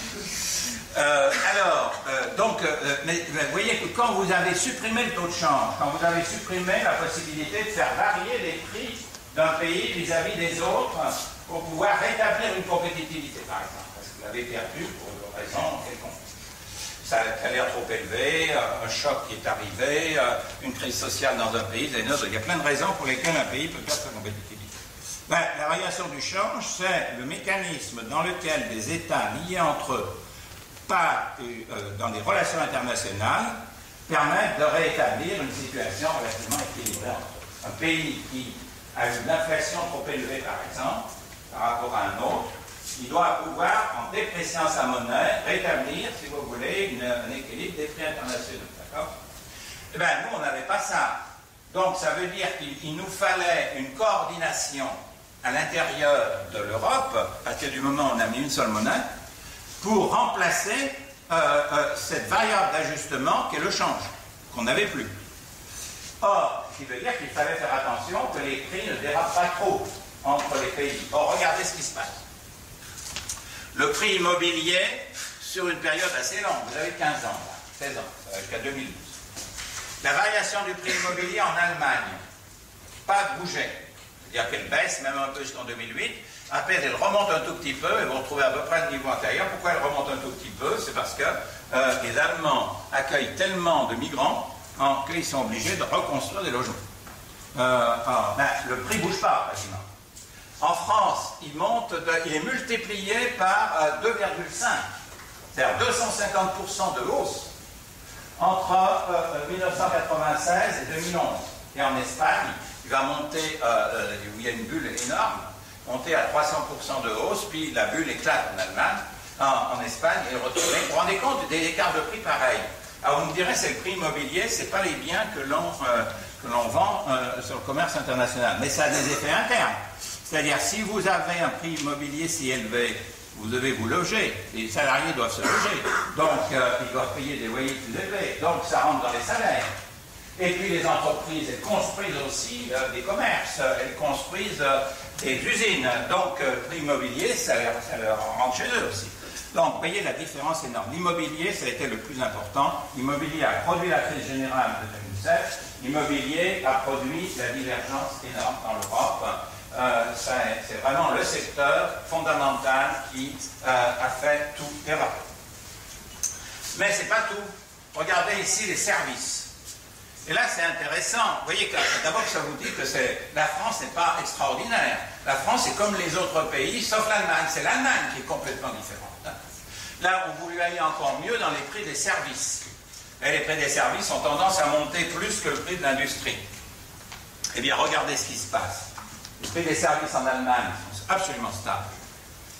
euh, alors, euh, donc, euh, mais, mais vous voyez que quand vous avez supprimé le taux de change, quand vous avez supprimé la possibilité de faire varier les prix d'un pays vis-à-vis des autres pour pouvoir rétablir une compétitivité, par exemple, parce que vous l'avez perdu pour une raison quelconque. Ça a l'air trop élevé, un choc qui est arrivé, une crise sociale dans un pays, il y a plein de raisons pour lesquelles un pays peut perdre sa compétitivité. Ben, la variation du change, c'est le mécanisme dans lequel des États liés entre eux par, euh, dans des relations internationales permettent de rétablir une situation relativement équilibrée entre eux. Un pays qui a une inflation trop élevée, par exemple, par rapport à un autre, il doit pouvoir, en dépréciant sa monnaie, rétablir, si vous voulez, une, un équilibre des prix internationaux. D'accord ? Eh bien, nous, on n'avait pas ça. Donc, ça veut dire qu'il nous fallait une coordination à l'intérieur de l'Europe, à partir du moment où on a mis une seule monnaie, pour remplacer euh, euh, cette variable d'ajustement qu'est le change, qu'on n'avait plus. Or, ce qui veut dire qu'il fallait faire attention que les prix ne dérapent pas trop entre les pays. Or, regardez ce qui se passe. Le prix immobilier, sur une période assez longue, vous avez quinze ans, là, seize ans, jusqu'à deux mille douze. La variation du prix immobilier en Allemagne, pas bougé. C'est-à-dire qu'elle baisse, même un peu jusqu'en deux mille huit. Après, elle remonte un tout petit peu, et vous retrouvez à peu près le niveau antérieur. Pourquoi elle remonte un tout petit peu? C'est parce que euh, les Allemands accueillent tellement de migrants qu'ils sont obligés de reconstruire des logements. Euh, alors, ben, le prix ne bouge pas, quasiment. En France, il monte, de, il est multiplié par euh, deux virgule cinq, c'est-à-dire deux cent cinquante pour cent de hausse entre euh, mille neuf cent quatre-vingt-seize et deux mille onze. Et en Espagne, il va monter, euh, euh, où il y a une bulle énorme, monter à trois cents pour cent de hausse, puis la bulle éclate en Allemagne, en, en Espagne, et retourner. Vous vous rendez compte des écarts de prix pareils? Alors vous me direz, c'est le prix immobilier, ce n'est pas les biens que l'on euh, que l'on vend euh, sur le commerce international, mais ça a des effets internes. C'est-à-dire, si vous avez un prix immobilier si élevé, vous devez vous loger, les salariés doivent se loger, donc euh, ils doivent payer des loyers plus élevés, donc ça rentre dans les salaires. Et puis les entreprises, elles construisent aussi euh, des commerces, elles construisent euh, des usines, donc euh, le prix immobilier, ça leur, ça leur rentre chez eux aussi. Donc, vous voyez la différence énorme. L'immobilier, ça a été le plus important. L'immobilier a produit la crise générale de deux mille sept. L'immobilier a produit la divergence énorme dans l'Europe. Euh, c'est vraiment le secteur fondamental qui euh, a fait tout déraper. Mais ce n'est pas tout. Regardez ici les services. Et là, c'est intéressant. Vous voyez que d'abord, ça vous dit que la France n'est pas extraordinaire. La France est comme les autres pays, sauf l'Allemagne. C'est l'Allemagne qui est complètement différente. Là, on voulait aller encore mieux dans les prix des services. Et les prix des services ont tendance à monter plus que le prix de l'industrie. Eh bien, regardez ce qui se passe. Les prix des services en Allemagne sont absolument stables.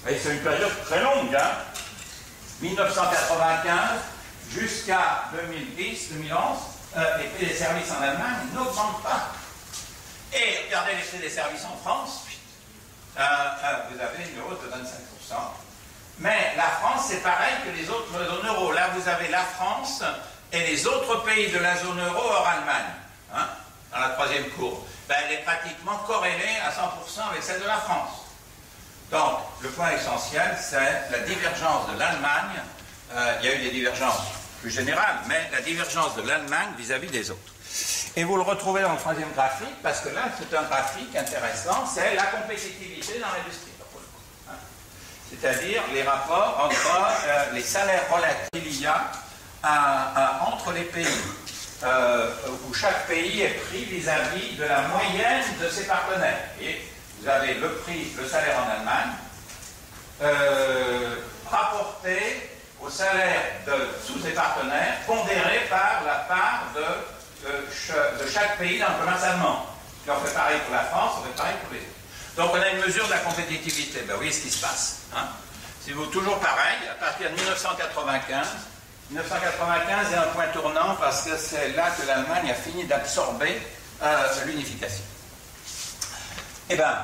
Et c'est une période très longue, hein, mille neuf cent quatre-vingt-quinze jusqu'à deux mille dix, deux mille onze, euh, les prix des services en Allemagne n'augmentent pas. Et regardez les prix des services en France, euh, euh, vous avez une hausse de vingt-cinq pour cent. Mais la France, c'est pareil que les autres zones euro. Là, vous avez la France et les autres pays de la zone euro hors Allemagne, hein, dans la troisième courbe. Ben, elle est pratiquement corrélée à cent pour cent avec celle de la France. Donc, le point essentiel, c'est la divergence de l'Allemagne. Euh, il y a eu des divergences plus générales, mais la divergence de l'Allemagne vis-à-vis des autres. Et vous le retrouvez dans le troisième graphique, parce que là, c'est un graphique intéressant, c'est la compétitivité dans l'industrie. C'est-à-dire les rapports entre euh, les salaires relatifs qu'il y a à, à, entre les pays, euh, où chaque pays est pris vis-à-vis de la moyenne de ses partenaires. Et vous avez le prix, le salaire en Allemagne, euh, rapporté au salaire de tous ses partenaires, pondéré par la part de, de, de chaque pays dans le commerce allemand. Et on fait pareil pour la France, on fait pareil pour les autres. Donc on a une mesure de la compétitivité. Ben, vous voyez ce qui se passe. Hein? C'est toujours pareil, à partir de mille neuf cent quatre-vingt-quinze. mille neuf cent quatre-vingt-quinze est un point tournant parce que c'est là que l'Allemagne a fini d'absorber euh, l'unification. Eh bien,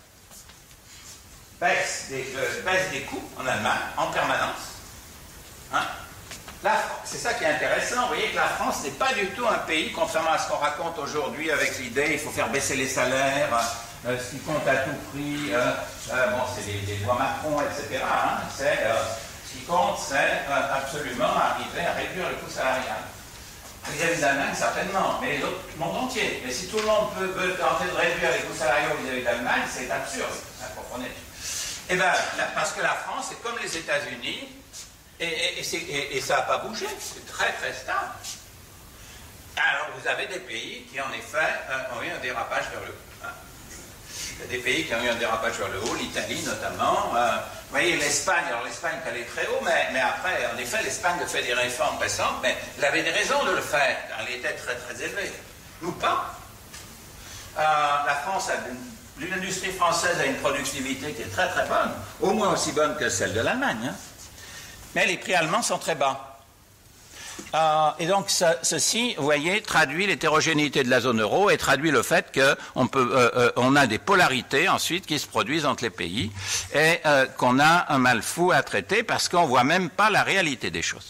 baisse des, euh, baisse des coûts en Allemagne en permanence. Hein? C'est ça qui est intéressant. Vous voyez que la France n'est pas du tout un pays, contrairement à ce qu'on raconte aujourd'hui avec l'idée il faut faire baisser les salaires. Euh, ce qui compte à tout prix, euh, euh, bon, c'est les, les lois Macron, et cetera. Hein, c'est, euh, ce qui compte, c'est euh, absolument arriver à réduire le coût salarial. Vis-à-vis de l'Allemagne, certainement, mais les autres, le monde entier. Mais si tout le monde peut, peut tenter de réduire les coûts salariaux vis-à-vis de l'Allemagne, c'est absurde, hein, comprenez. Eh bien, parce que la France, c'est comme les États-Unis, et, et, et, et, et ça n'a pas bougé, c'est très très stable. Alors, vous avez des pays qui, en effet, euh, ont eu un dérapage vers le haut. Hein. Il y a des pays qui ont eu un dérapage vers le haut, l'Italie notamment. Euh, vous voyez, l'Espagne, alors l'Espagne est allée très haut, mais, mais après, en effet, l'Espagne a fait des réformes récentes, mais elle avait des raisons de le faire, car elle était très très élevée. Nous pas. Euh, la France a l'industrie française a une productivité qui est très très bonne, au moins aussi bonne que celle de l'Allemagne. Hein. Mais les prix allemands sont très bas. Euh, et donc ça, ceci, vous voyez, traduit l'hétérogénéité de la zone euro et traduit le fait qu'on peut, euh, euh, on a des polarités ensuite qui se produisent entre les pays et euh, qu'on a un mal fou à traiter parce qu'on ne voit même pas la réalité des choses.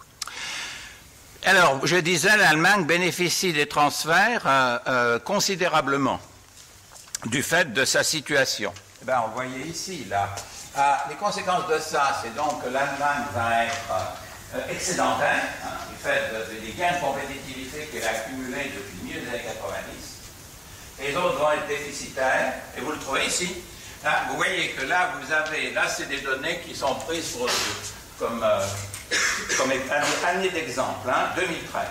Alors, je disais, l'Allemagne bénéficie des transferts euh, euh, considérablement du fait de sa situation. Eh bien, on voyait ici, là, euh, les conséquences de ça, c'est donc que l'Allemagne va être euh, excédentaire, hein, du fait de, de, des gains de compétitivité qu'elle a accumulés depuis le milieu des années quatre-vingt-dix. Les autres vont être déficitaires, et vous le trouvez ici. Là, vous voyez que là, vous avez, là, c'est des données qui sont prises pour, comme, euh, comme année d'exemple, hein, deux mille treize.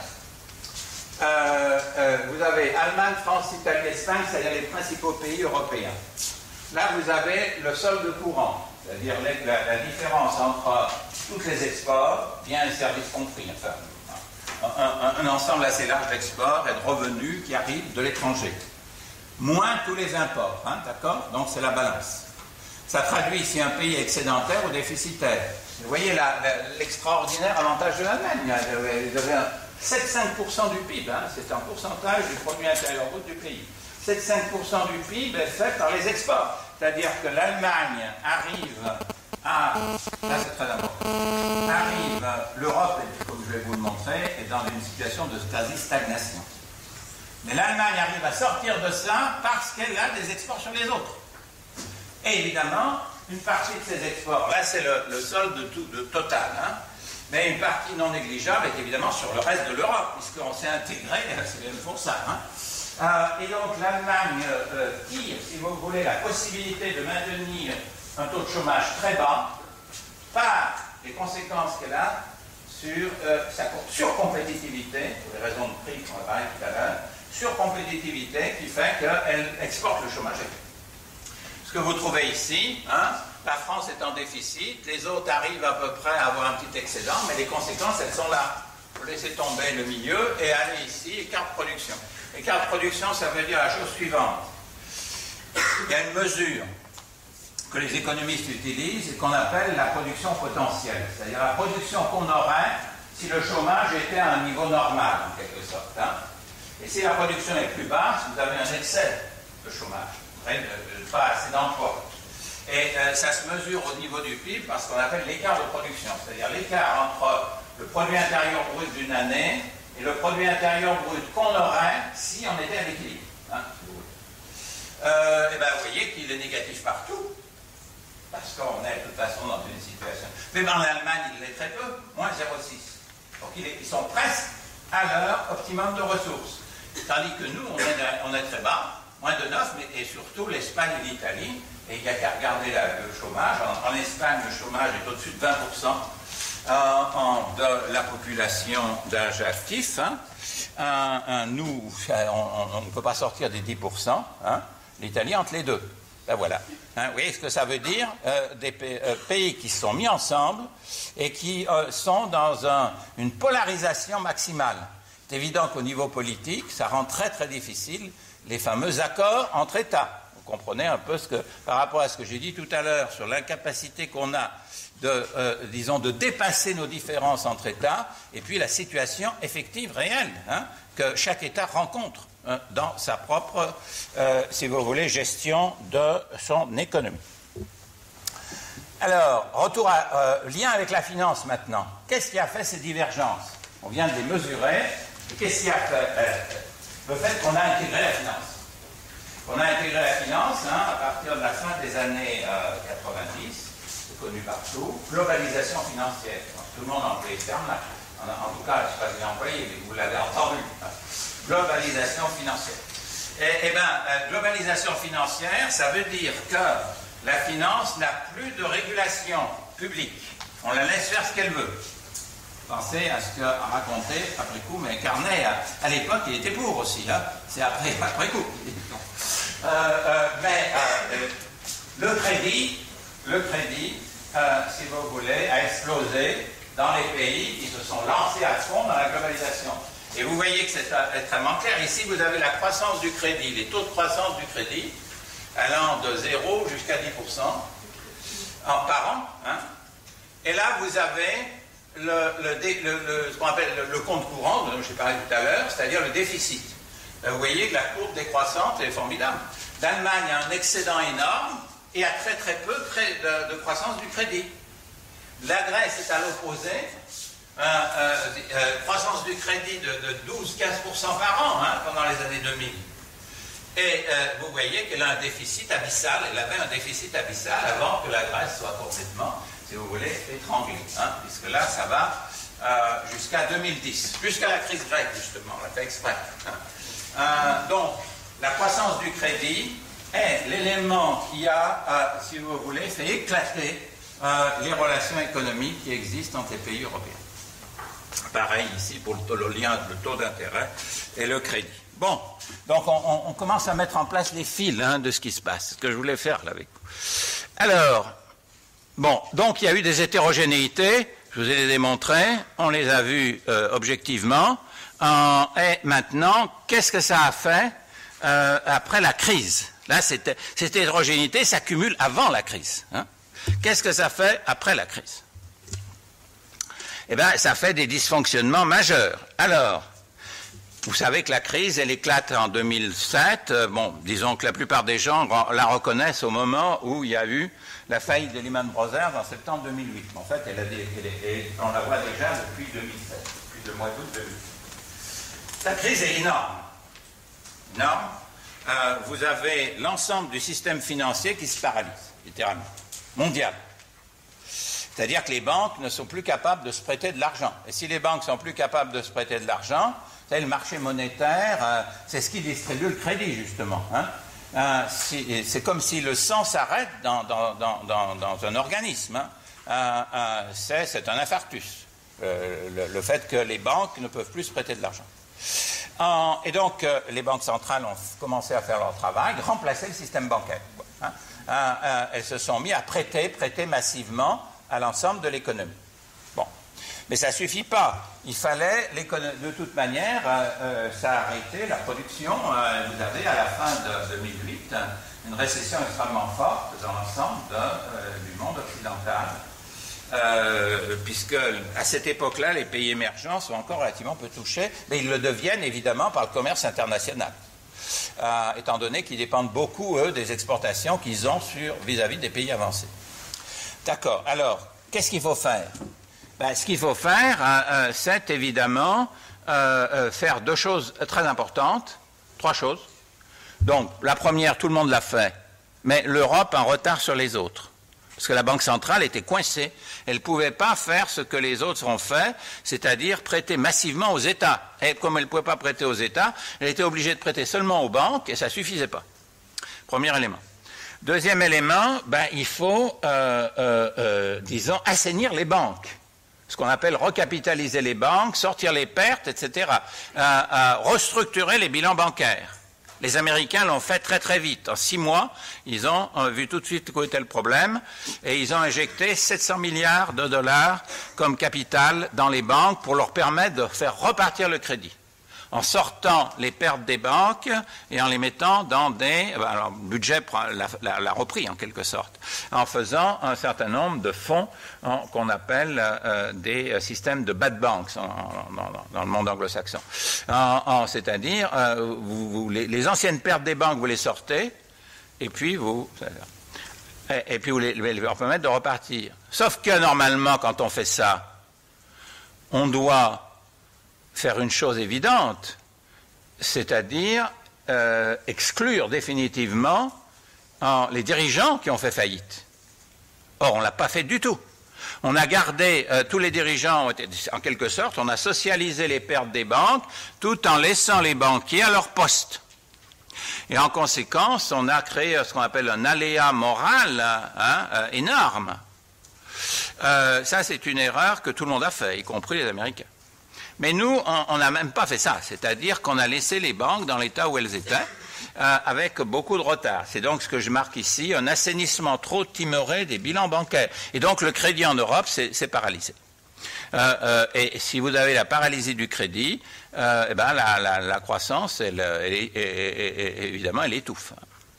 Euh, euh, vous avez Allemagne, France, Italie, Espagne, c'est-à-dire les principaux pays européens. Là, vous avez le solde courant, c'est-à-dire la, la différence entre tous les exports, biens et services compris, enfin, un, un, un ensemble assez large d'exports et de revenus qui arrivent de l'étranger. Moins tous les imports, hein, d'accord? Donc c'est la balance. Ça traduit ici un pays excédentaire ou déficitaire. Vous voyez l'extraordinaire avantage de l'Allemagne. Vous avez un sept virgule cinq pour cent du P I B, hein, c'est un pourcentage du produit intérieur brut du pays. sept virgule cinq pour cent du P I B est fait par les exports. C'est-à-dire que l'Allemagne arrive à, là c'est très important, arrive, l'Europe, comme je vais vous le montrer, est dans une situation de quasi-stagnation. Mais l'Allemagne arrive à sortir de ça parce qu'elle a des exports sur les autres. Et évidemment, une partie de ces exports, là c'est le, le solde de tout, de total, hein, mais une partie non négligeable est évidemment sur le reste de l'Europe, puisqu'on s'est intégré, c'est bien pour ça. Hein. Euh, et donc l'Allemagne euh, tire, si vous voulez, la possibilité de maintenir un taux de chômage très bas par les conséquences qu'elle a sur euh, sa surcompétitivité, pour les raisons de prix qu'on va parler tout à l'heure, surcompétitivité qui fait qu'elle exporte le chômage. Ce que vous trouvez ici, hein, la France est en déficit, les autres arrivent à peu près à avoir un petit excédent, mais les conséquences, elles sont là. Vous laissez tomber le milieu et allez ici, écart de production. Écart de production, ça veut dire la chose suivante. Il y a une mesure que les économistes utilisent et qu'on appelle la production potentielle, c'est-à-dire la production qu'on aurait si le chômage était à un niveau normal, en quelque sorte. Hein. Et si la production est plus basse, vous avez un excès de chômage, pas assez d'emploi. Et euh, ça se mesure au niveau du P I B par ce qu'on appelle l'écart de production, c'est-à-dire l'écart entre le produit intérieur brut d'une année et le produit intérieur brut qu'on aurait si on était à l'équilibre. Hein, euh, et bien vous voyez qu'il est négatif partout, parce qu'on est de toute façon dans une situation. Mais en Allemagne, il l'est très peu, moins zéro virgule six. Donc ils sont presque à leur optimum de ressources. Tandis que nous, on est, on est très bas, moins de neuf, mais et surtout l'Espagne et l'Italie. Et il n'y a qu'à regarder la, le chômage. En, en Espagne, le chômage est au-dessus de vingt pour cent euh, en, de la population d'âge actif. Hein. Un, un, nous, on ne peut pas sortir des dix pour cent. Hein. L'Italie entre les deux. Ben voilà. Hein, vous voyez ce que ça veut dire euh, des pays, euh, pays qui se sont mis ensemble et qui euh, sont dans un, une polarisation maximale. C'est évident qu'au niveau politique, ça rend très très difficile les fameux accords entre États. Vous comprenez un peu ce que, par rapport à ce que j'ai dit tout à l'heure sur l'incapacité qu'on a de, euh, disons, de dépasser nos différences entre États et puis la situation effective réelle hein, que chaque État rencontre hein, dans sa propre, euh, si vous voulez, gestion de son économie. Alors, retour à euh, lien avec la finance maintenant. Qu'est-ce qui a fait ces divergences? On vient de les mesurer. Qu'est-ce qui a fait euh, le fait qu'on a intégré la finance? On a intégré la finance hein, à partir de la fin des années euh, quatre-vingt-dix, c'est connu partout, globalisation financière. Donc, tout le monde a employé ce terme-là. En, en tout cas, je ne sais pas si vous l'avez employé, mais vous l'avez entendu. Hein. Globalisation financière. Et, et bien, euh, globalisation financière, ça veut dire que la finance n'a plus de régulation publique. On la laisse faire ce qu'elle veut. Pensez à ce qu'a raconté après coup, mais Carnet, à, à l'époque, il était pour aussi. Hein. C'est après, après coup. Euh, euh, mais euh, le crédit, le crédit euh, si vous voulez, a explosé dans les pays qui se sont lancés à fond dans la globalisation. Et vous voyez que c'est extrêmement clair. Ici, vous avez la croissance du crédit, les taux de croissance du crédit, allant de zéro jusqu'à dix pour cent en, par an. Hein. Et là, vous avez le, le, le, le, ce qu'on appelle le, le compte courant, dont j'ai parlé tout à l'heure, c'est-à-dire le déficit. Vous voyez que la courbe décroissante est formidable. L'Allemagne a un excédent énorme et a très très peu de, de croissance du crédit. La Grèce est à l'opposé, euh, euh, euh, croissance du crédit de, de douze à quinze pour cent par an hein, pendant les années deux mille. Et euh, vous voyez qu'elle a un déficit abyssal, elle avait un déficit abyssal avant que la Grèce soit complètement, si vous voulez, étranglée. Hein, puisque là, ça va euh, jusqu'à deux mille dix, jusqu'à la crise grecque, justement, on l'a fait exprès. Hein. Euh, donc, la croissance du crédit est l'élément qui a, euh, si vous voulez, fait éclater euh, les relations économiques qui existent entre les pays européens. Pareil ici pour le, le lien, le taux d'intérêt et le crédit. Bon, donc on, on commence à mettre en place les fils hein, de ce qui se passe, ce que je voulais faire là avec vous. Alors, bon, donc il y a eu des hétérogénéités, je vous ai les démontrées, on les a vues euh, objectivement. Euh, et maintenant, qu'est-ce que ça a fait euh, après la crise? Là, cette, cette hétérogénéité s'accumule avant la crise. Hein. Qu'est-ce que ça fait après la crise? Eh bien, ça fait des dysfonctionnements majeurs. Alors, vous savez que la crise, elle éclate en deux mille sept. Euh, bon, disons que la plupart des gens la reconnaissent au moment où il y a eu la faillite de Lehman Brothers en septembre deux mille huit. En fait, elle a des, elle est, elle, on la voit déjà depuis deux mille sept, depuis le mois d'août deux mille huit. La crise est énorme. Énorme. Euh, vous avez l'ensemble du système financier qui se paralyse, littéralement, mondial. C'est-à-dire que les banques ne sont plus capables de se prêter de l'argent. Et si les banques sont plus capables de se prêter de l'argent, c'est le marché monétaire, euh, c'est ce qui distribue le crédit, justement. Hein. Euh, si, c'est comme si le sang s'arrête dans, dans, dans, dans, dans un organisme. Hein. Euh, euh, c'est, c'est un infarctus, euh, le, le fait que les banques ne peuvent plus se prêter de l'argent. En, et donc, euh, les banques centrales ont commencé à faire leur travail, remplacer le système bancaire. Hein. Euh, euh, elles se sont mises à prêter, prêter massivement à l'ensemble de l'économie. Bon. Mais ça ne suffit pas. Il fallait, de toute manière, euh, euh, ça a arrêté la production. Euh, vous avez, à la fin de deux mille huit, une récession extrêmement forte dans l'ensemble de, euh, du monde occidental, euh, puisque à cette époque-là, les pays émergents sont encore relativement peu touchés, mais ils le deviennent évidemment par le commerce international, euh, étant donné qu'ils dépendent beaucoup, eux, des exportations qu'ils ont sur, vis-à-vis des pays avancés. D'accord. Alors, qu'est-ce qu'il faut faire? Ben, ce qu'il faut faire, euh, euh, c'est évidemment euh, euh, faire deux choses très importantes, trois choses. Donc, la première, tout le monde l'a fait, mais l'Europe en retard sur les autres. Parce que la Banque centrale était coincée. Elle ne pouvait pas faire ce que les autres ont fait, c'est-à-dire prêter massivement aux États. Et comme elle ne pouvait pas prêter aux États, elle était obligée de prêter seulement aux banques, et ça ne suffisait pas. Premier élément. Deuxième élément, ben, il faut, euh, euh, euh, disons, assainir les banques. Ce qu'on appelle recapitaliser les banques, sortir les pertes, et cetera. Euh, euh, restructurer les bilans bancaires. Les Américains l'ont fait très très vite. En six mois, ils ont euh, vu tout de suite où était le problème et ils ont injecté sept cents milliards de dollars comme capital dans les banques pour leur permettre de faire repartir le crédit, en sortant les pertes des banques et en les mettant dans des... Alors, le budget l'a repris en quelque sorte, en faisant un certain nombre de fonds qu'on appelle euh, des systèmes de bad banks en, dans, dans le monde anglo-saxon. C'est-à-dire, euh, vous, vous, les, les anciennes pertes des banques, vous les sortez, et puis vous... Et, et puis vous les, les leur permettre de repartir. Sauf que normalement, quand on fait ça, on doit faire une chose évidente, c'est-à-dire euh, exclure définitivement en, les dirigeants qui ont fait faillite. Or, on ne l'a pas fait du tout. On a gardé, euh, tous les dirigeants, en quelque sorte, on a socialisé les pertes des banques tout en laissant les banquiers à leur poste. Et en conséquence, on a créé ce qu'on appelle un aléa moral hein, euh, énorme. Euh, ça, c'est une erreur que tout le monde a fait, y compris les Américains. Mais nous, on n'a même pas fait ça, c'est-à-dire qu'on a laissé les banques dans l'état où elles étaient, euh, avec beaucoup de retard. C'est donc ce que je marque ici, un assainissement trop timoré des bilans bancaires. Et donc le crédit en Europe, c'est paralysé. Euh, euh, et si vous avez la paralysie du crédit, euh, eh ben la, la, la croissance, elle, elle, elle, elle, elle, évidemment, elle étouffe.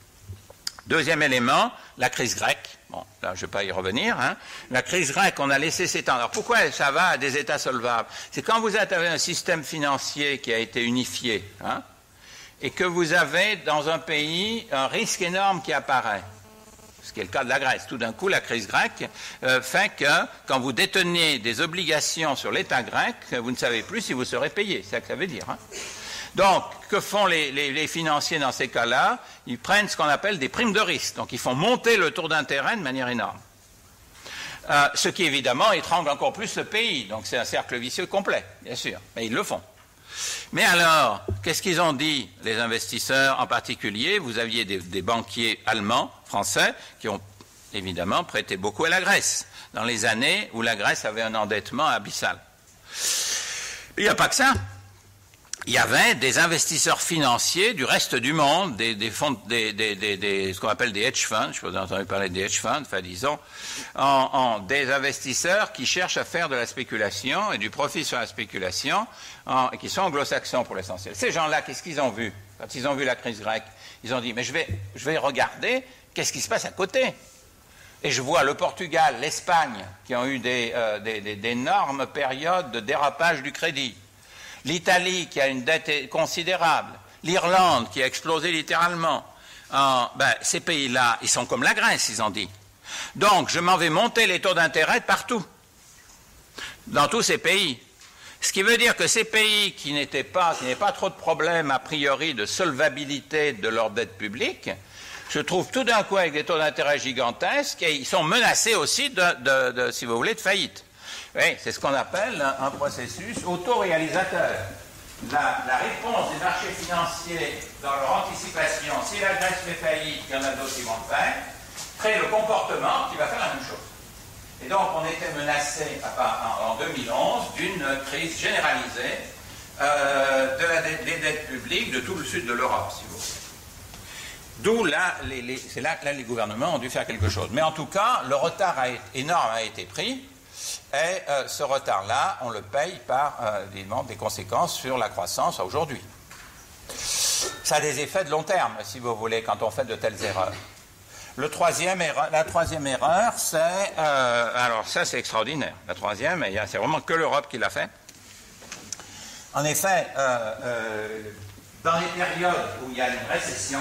Deuxième élément, la crise grecque. Bon, là, je ne vais pas y revenir. Hein. La crise grecque, on a laissé s'étendre. Alors, pourquoi ça va à des États solvables? C'est quand vous avez un système financier qui a été unifié, hein, et que vous avez, dans un pays, un risque énorme qui apparaît. Ce qui est le cas de la Grèce. Tout d'un coup, la crise grecque euh, fait que, quand vous détenez des obligations sur l'État grec, vous ne savez plus si vous serez payé. C'est ça que ça veut dire. Hein. Donc, que font les, les, les financiers dans ces cas-là? Ils prennent ce qu'on appelle des primes de risque. Donc, ils font monter le taux d'intérêt de manière énorme. Euh, ce qui, évidemment, étrangle encore plus le pays. Donc, c'est un cercle vicieux complet, bien sûr. Mais ils le font. Mais alors, qu'est-ce qu'ils ont dit, les investisseurs en particulier? Vous aviez des, des banquiers allemands, français, qui ont, évidemment, prêté beaucoup à la Grèce, dans les années où la Grèce avait un endettement abyssal. Il n'y a pas que ça. Il y avait des investisseurs financiers du reste du monde, des, des fonds, des, des, des, des, ce qu'on appelle des hedge funds, je sais pas si vous avez entendu parler des hedge funds, enfin disons, en, en, des investisseurs qui cherchent à faire de la spéculation et du profit sur la spéculation, en, qui sont anglo-saxons pour l'essentiel. Ces gens-là, qu'est-ce qu'ils ont vu? Quand ils ont vu la crise grecque, ils ont dit, mais je vais, je vais regarder qu'est-ce qui se passe à côté. Et je vois le Portugal, l'Espagne, qui ont eu des, euh, des, des, d'énormes périodes de dérapage du crédit. L'Italie qui a une dette considérable, l'Irlande qui a explosé littéralement. Euh, ben, ces pays-là, ils sont comme la Grèce, ils ont dit. Donc, je m'en vais monter les taux d'intérêt partout, dans tous ces pays. Ce qui veut dire que ces pays qui n'étaient pas, qui n'avaient pas trop de problèmes a priori de solvabilité de leur dette publique, se trouvent tout d'un coup avec des taux d'intérêt gigantesques et ils sont menacés aussi de, de, de si vous voulez, de faillite. Oui, c'est ce qu'on appelle un, un processus autoréalisateur. La, la réponse des marchés financiers dans leur anticipation, si la Grèce fait faillite, il y en a d'autres qui vont le faire, crée le comportement qui va faire la même chose. Et donc on était menacé en deux mille onze d'une crise généralisée euh, de la dette, des dettes publiques de tout le sud de l'Europe, si vous voulez. D'où là, c'est là que là, les gouvernements ont dû faire quelque chose. Mais en tout cas, le retard a été, énorme a été pris. Et euh, ce retard-là, on le paye par euh, évidemment, des conséquences sur la croissance aujourd'hui. Ça a des effets de long terme, si vous voulez, quand on fait de telles erreurs. Le troisième erreur, la troisième erreur, c'est... Euh, alors ça, c'est extraordinaire. La troisième, c'est vraiment que l'Europe qui l'a fait. En effet, euh, euh, dans les périodes où il y a une récession,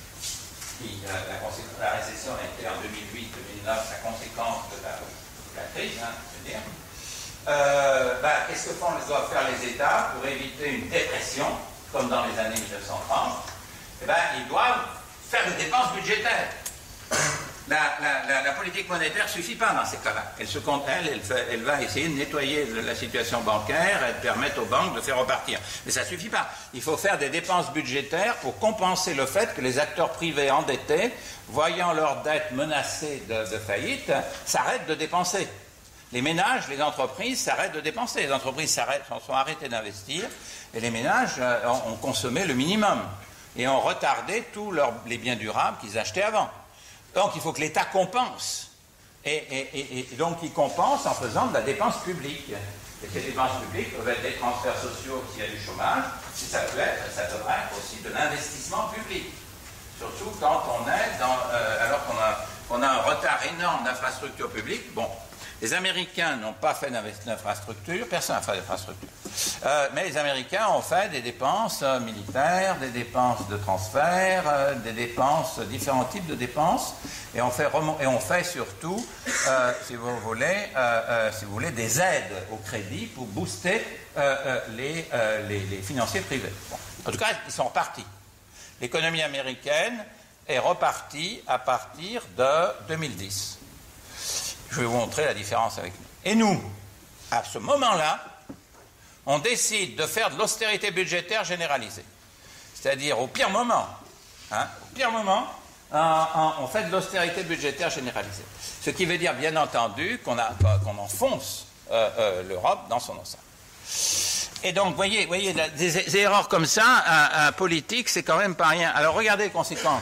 qui, euh, la, la récession a été en deux mille huit deux mille neuf, la conséquence de la, de la crise, hein, je veux dire, euh, bah, qu'est-ce que font, doivent faire les États pour éviter une dépression, comme dans les années mille neuf cent trente? Eh ben, ils doivent faire des dépenses budgétaires. La, la, la, la politique monétaire ne suffit pas dans ces cas-là. Elle, se compte, elle, elle, fait, elle va essayer de nettoyer la situation bancaire et de permettre aux banques de faire repartir. Mais ça ne suffit pas. Il faut faire des dépenses budgétaires pour compenser le fait que les acteurs privés endettés, voyant leurs dettes menacées de, de faillite, s'arrêtent de dépenser. Les ménages, les entreprises s'arrêtent de dépenser. Les entreprises sont arrêtées d'investir et les ménages ont, ont consommé le minimum et ont retardé tous leurs, les biens durables qu'ils achetaient avant. Donc, il faut que l'État compense. Et, et, et, et donc, il compense en faisant de la dépense publique. Et ces dépenses publiques peuvent être des transferts sociaux s'il y a du chômage, et ça peut être, ça devrait être aussi de l'investissement public. Surtout quand on est dans, euh, alors qu'on a, qu'on a un retard énorme d'infrastructures publiques. Bon, les Américains n'ont pas fait d'infrastructures, personne n'a fait d'infrastructures. Euh, mais les Américains ont fait des dépenses euh, militaires, des dépenses de transfert, euh, des dépenses, différents types de dépenses, et on fait, et on fait surtout, euh, si vous voulez, euh, euh, si vous voulez, des aides au crédit pour booster euh, euh, les, euh, les, les financiers privés. Bon. En tout cas, ils sont repartis. L'économie américaine est repartie à partir de deux mille dix. Je vais vous montrer la différence avec nous. Et nous, à ce moment-là, on décide de faire de l'austérité budgétaire généralisée. C'est-à-dire, au pire moment, hein, au pire moment, euh, on fait de l'austérité budgétaire généralisée. Ce qui veut dire, bien entendu, qu'on qu'on enfonce euh, euh, l'Europe dans son ensemble. Et donc, vous voyez, voyez des, des erreurs comme ça, à, à politique, c'est quand même pas rien. Alors, regardez les conséquences.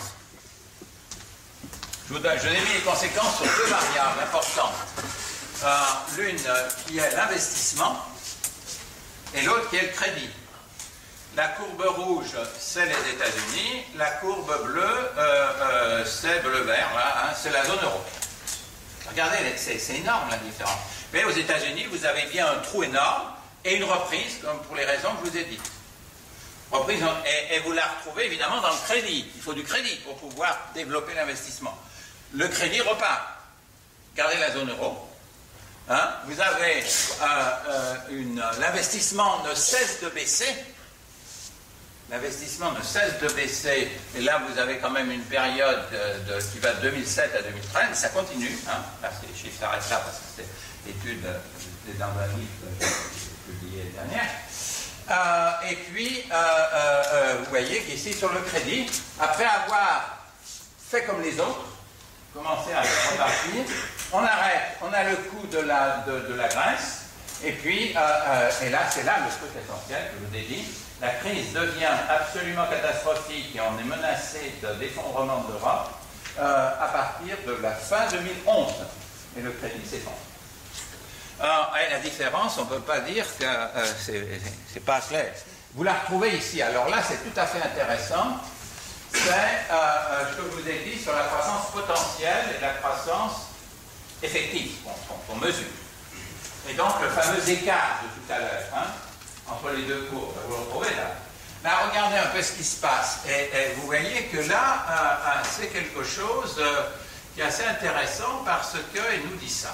Je vous donne, je vous ai mis les conséquences sur deux variables importantes. Euh, L'une euh, qui est l'investissement et l'autre qui est le crédit. La courbe rouge, c'est les États-Unis. La courbe bleue, euh, euh, c'est bleu-vert, hein, c'est la zone euro. Regardez, c'est énorme la différence. Mais aux États-Unis, vous avez bien un trou énorme et une reprise, comme pour les raisons que je vous ai dites. Reprise, et, et vous la retrouvez évidemment dans le crédit. Il faut du crédit pour pouvoir développer l'investissement. Le crédit repart. Regardez la zone euro. Hein? Vous avez euh, euh, l'investissement ne cesse de baisser. L'investissement ne cesse de baisser. Et là, vous avez quand même une période de, de, qui va de deux mille sept à deux mille treize. Ça continue. Hein? Là, les chiffres s'arrêtent là parce que c'est l'étude dans un livre que j'ai publié l'année dernière. Euh, et puis, euh, euh, euh, vous voyez qu'ici, sur le crédit, après avoir fait comme les autres, commencer à repartir, on arrête, on a le coût de la, de, de la Grèce, et puis, euh, euh, et là, c'est là le truc essentiel que je vous ai dit, la crise devient absolument catastrophique et on est menacé de d'effondrement de l'Europe euh, à partir de la fin deux mille onze, et le crédit s'effondre. Alors, la différence, on ne peut pas dire que euh, c'est pas clair. Vous la retrouvez ici. Alors là, c'est tout à fait intéressant. C'est euh, ce que je vous ai dit sur la croissance potentielle et la croissance effective qu'on mesure. Et donc, le fameux écart de tout à l'heure, hein, entre les deux courbes, vous le retrouvez là. Là, regardez un peu ce qui se passe. Et, et vous voyez que là, euh, euh, c'est quelque chose euh, qui est assez intéressant parce qu'il nous dit ça.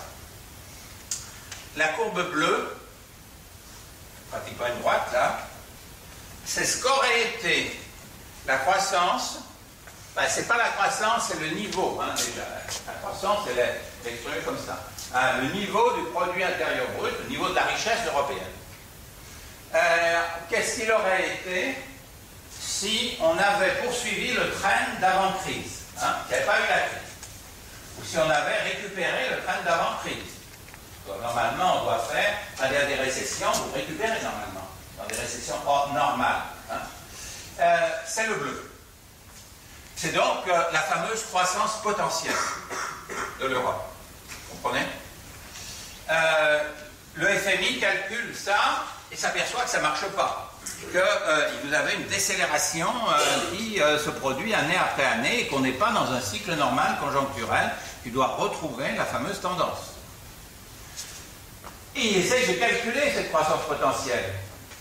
La courbe bleue, pratiquement une droite là, c'est ce qu'aurait été la croissance. Ben, c'est pas la croissance, c'est le niveau, hein, déjà. La croissance, elle est exprimée comme ça. Hein, le niveau du produit intérieur brut, le niveau de la richesse européenne. Euh, Qu'est-ce qu'il aurait été si on avait poursuivi le trend d'avant-crise, hein, qu'il n'y avait pas eu la crise, ou si on avait récupéré le trend d'avant-crise. Normalement, on doit faire, aller à des récessions, vous récupérez normalement, dans des récessions normales. Hein. Euh, c'est le bleu. C'est donc euh, la fameuse croissance potentielle de l'Europe. Vous comprenez? euh, le F M I calcule ça et s'aperçoit que ça ne marche pas. Que euh, vous avez une décélération euh, qui euh, se produit année après année et qu'on n'est pas dans un cycle normal conjoncturel qui doit retrouver la fameuse tendance. Et il essaye de calculer cette croissance potentielle.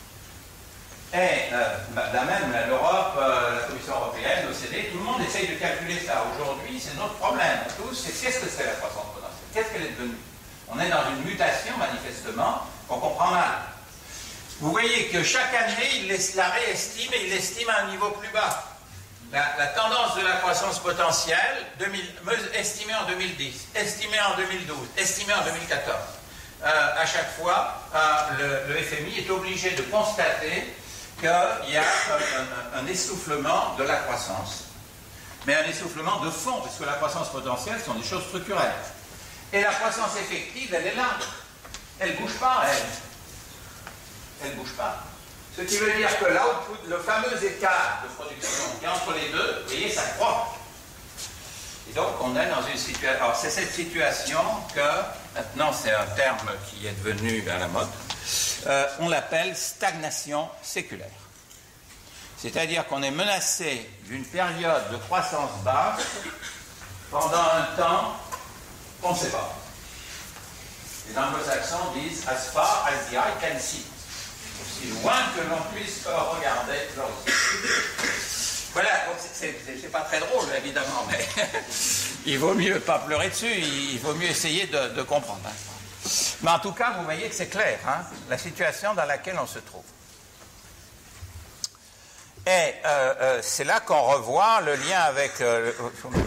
Et euh, bah, là même, l'Europe, euh, la Commission européenne, l'O C D, tout le monde essaye de calculer ça. Aujourd'hui, c'est notre problème, tous, c'est qu'est-ce que c'est la croissance potentielle? Qu'est-ce qu'elle est devenue? On est dans une mutation, manifestement, qu'on comprend mal. Vous voyez que chaque année, il la réestime et il l'estime à un niveau plus bas. La, la tendance de la croissance potentielle, deux mille, estimée en deux mille dix, estimée en deux mille douze, estimée en deux mille quatorze. Euh, à chaque fois, euh, le, le F M I est obligé de constater qu'il y a un, un, un essoufflement de la croissance. Mais un essoufflement de fond, parce que la croissance potentielle, ce sont des choses structurelles. Et la croissance effective, elle est là. Elle ne bouge pas, elle. Elle ne bouge pas. Ce qui veut dire que l'output, le fameux écart de production qui est entre les deux, vous voyez, ça croît. Et donc, on est dans une situation... Alors, c'est cette situation que, maintenant, c'est un terme qui est devenu à la mode, euh, on l'appelle stagnation séculaire. C'est-à-dire qu'on est menacé d'une période de croissance basse pendant un temps qu'on ne sait pas. Les anglo-saxons disent « as far as the eye can see ». Aussi loin que l'on puisse regarder l'horizon. Voilà, c'est pas très drôle, évidemment, mais il vaut mieux pas pleurer dessus, il vaut mieux essayer de, de comprendre. Hein. Mais en tout cas, vous voyez que c'est clair, hein, la situation dans laquelle on se trouve. Et euh, euh, c'est là qu'on revoit le lien avec... Euh, le...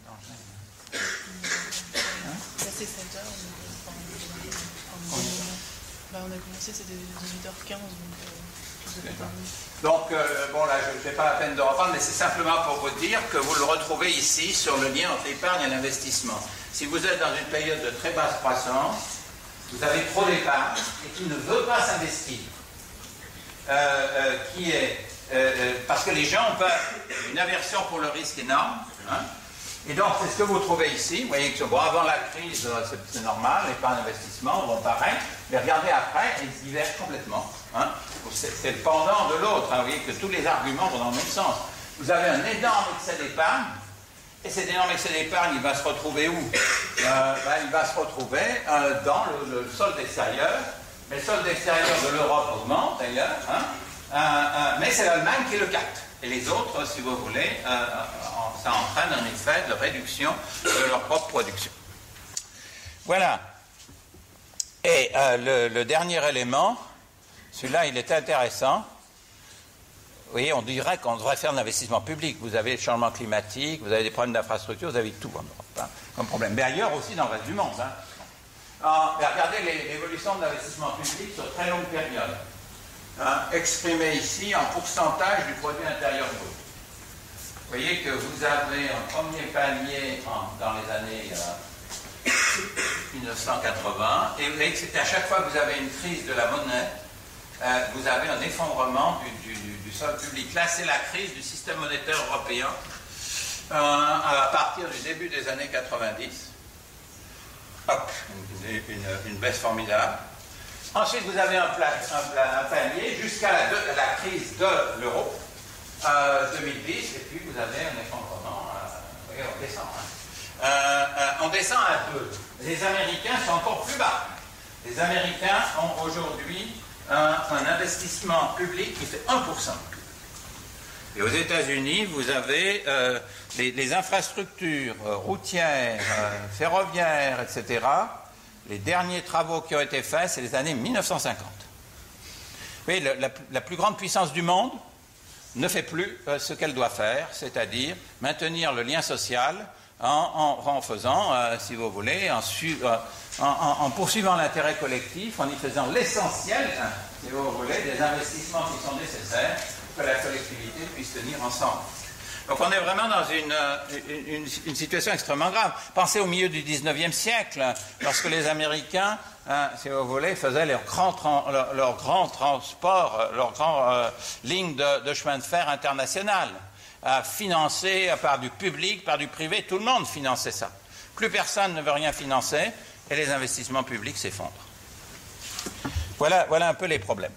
Bah, on a commencé, c'était dix-huit heures quinze. Donc, euh, donc euh, bon, là, je ne fais pas la peine de reprendre, mais c'est simplement pour vous dire que vous le retrouvez ici sur le lien entre l'épargne et l'investissement. Si vous êtes dans une période de très basse croissance, vous avez trop d'épargne et qui ne veut pas s'investir, euh, euh, qui est euh, euh, parce que les gens ont peur, une aversion pour le risque énorme. Hein. Et donc, c'est ce que vous trouvez ici. Vous voyez que bon, avant la crise, c'est normal, l'épargne d'investissement, bon, pareil. Mais regardez après, ils se divergent complètement. Hein. C'est le pendant de l'autre. Hein. Vous voyez que tous les arguments vont dans le même sens. Vous avez un énorme excès d'épargne. Et cet énorme excès d'épargne, il va se retrouver où? euh, ben, Il va se retrouver euh, dans le, le solde extérieur. Mais le solde extérieur de l'Europe augmente, d'ailleurs. Hein. Euh, euh, mais c'est l'Allemagne qui le capte. Et les autres, si vous voulez, euh, ça entraîne un effet de réduction de leur propre production. Voilà. Et euh, le, le dernier élément, celui-là, il est intéressant. Vous voyez, on dirait qu'on devrait faire de l'investissement public. Vous avez le changement climatique, vous avez des problèmes d'infrastructure, vous avez tout en Europe, hein, comme problème. Mais ailleurs aussi dans le reste du monde. Hein. Alors, regardez l'évolution de l'investissement public sur très longue période. Hein, exprimé ici en pourcentage du produit intérieur brut. Vous voyez que vous avez un premier palier en, dans les années euh, mille neuf cent quatre-vingts, et vous voyez que à chaque fois que vous avez une crise de la monnaie, euh, vous avez un effondrement du, du, du solde public. Là, c'est la crise du système monétaire européen euh, à partir du début des années quatre-vingt-dix. Hop, une, une, une baisse formidable. Ensuite, vous avez un, pla, un, pla, un palier jusqu'à la, la crise de l'euro, euh, deux mille dix, et puis vous avez un effondrement. Euh, voyez, on descend. Hein. Euh, euh, on descend à deux. Les Américains sont encore plus bas. Les Américains ont aujourd'hui un, un investissement public qui fait un pour cent. Et aux États-Unis, vous avez euh, les, les infrastructures euh, routières, euh, ferroviaires, et cetera. Les derniers travaux qui ont été faits, c'est les années mille neuf cent cinquante. Vous voyez, le, la, la plus grande puissance du monde ne fait plus euh, ce qu'elle doit faire, c'est-à-dire maintenir le lien social en, en, en faisant, euh, si vous voulez, en, su, euh, en, en, en poursuivant l'intérêt collectif, en y faisant l'essentiel, hein, si vous voulez, des investissements qui sont nécessaires pour que la collectivité puisse tenir ensemble. Donc on est vraiment dans une, une, une situation extrêmement grave. Pensez au milieu du dix-neuvième siècle, lorsque les Américains, hein, si vous voulez, faisaient leur grand, leur, leur grand transport, leur grand euh, ligne de, de chemin de fer international, euh, financé par du public, par du privé, tout le monde finançait ça. Plus personne ne veut rien financer. et les investissements publics s'effondrent. Voilà, voilà un peu les problèmes.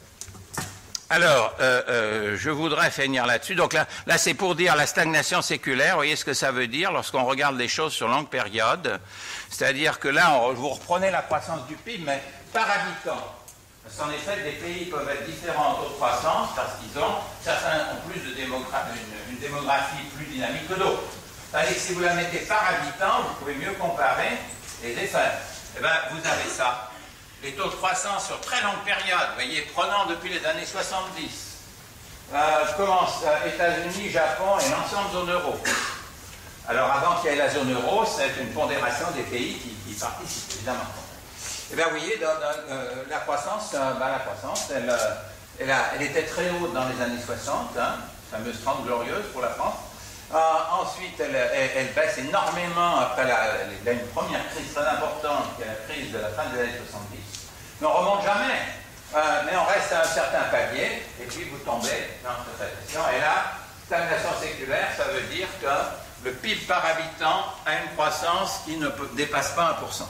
Alors, euh, euh, je voudrais finir là-dessus. Donc là, là c'est pour dire la stagnation séculaire. Vous voyez ce que ça veut dire lorsqu'on regarde les choses sur longue période. C'est-à-dire que là, on, vous reprenez la croissance du P I B, mais par habitant. Parce qu'en effet, des pays peuvent être différents en taux de croissance parce qu'ils ont, certains ont plus de démogra une, une démographie plus dynamique que d'autres. C'est-à-dire que si vous la mettez par habitant, vous pouvez mieux comparer les effets. Eh bien, vous avez ça. Les taux de croissance sur très longue période, vous voyez, prenant depuis les années soixante-dix, euh, commence euh, États-Unis, Japon et l'ensemble zone euro. Alors avant qu'il y ait la zone euro, c'est une pondération des pays qui, qui participent, évidemment. Et bien vous voyez, dans, dans, euh, la croissance, euh, ben, la croissance elle, euh, elle, a, elle était très haute dans les années soixante, hein, fameuse trente glorieuse pour la France. Euh, ensuite, elle, elle, elle baisse énormément après la, la, une première crise très importante, qui est la crise de la fin des années soixante-dix. Mais on ne remonte jamais, euh, mais on reste à un certain palier, et puis vous tombez dans cette récession. Et là, stagnation séculaire, ça veut dire que le P I B par habitant a une croissance qui ne peut, dépasse pas un pour cent.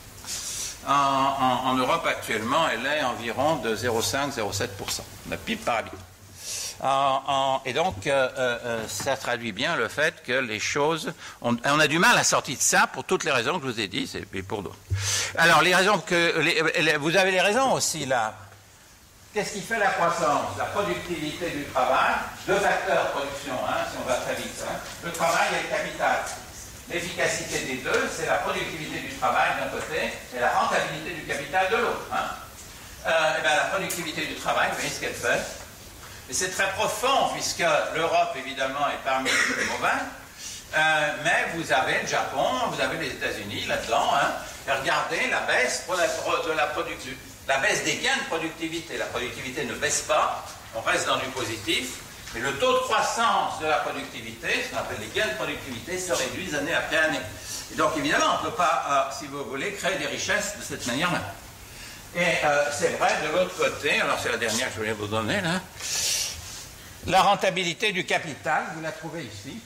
En, en, en Europe, actuellement, elle est environ de zéro virgule cinq à zéro virgule sept pour cent, le P I B par habitant. En, en, et donc, euh, euh, ça traduit bien le fait que les choses... On, on a du mal à sortir de ça pour toutes les raisons que je vous ai dites, et pour d'autres. Alors, les raisons que... Les, les, vous avez les raisons aussi, là. Qu'est-ce qui fait la croissance? La productivité du travail. Deux facteurs production, hein, si on va très vite. Hein. Le travail et le capital. L'efficacité des deux, c'est la productivité du travail d'un côté et la rentabilité du capital de l'autre. Hein. Euh, et bien, la productivité du travail, vous voyez ce qu'elle fait. Et c'est très profond, puisque l'Europe, évidemment, est parmi les plus mauvais. Euh, mais vous avez le Japon, vous avez les États-Unis là-dedans. Hein, et regardez la baisse pour la, de la productivité, la baisse des gains de productivité. La productivité ne baisse pas, on reste dans du positif. Mais le taux de croissance de la productivité, ce qu'on appelle les gains de productivité, se réduisent année après année. Et donc, évidemment, on ne peut pas, euh, si vous voulez, créer des richesses de cette manière-là. Et euh, c'est vrai, de l'autre côté, alors c'est la dernière que je voulais vous donner, là, la rentabilité du capital, vous la trouvez ici.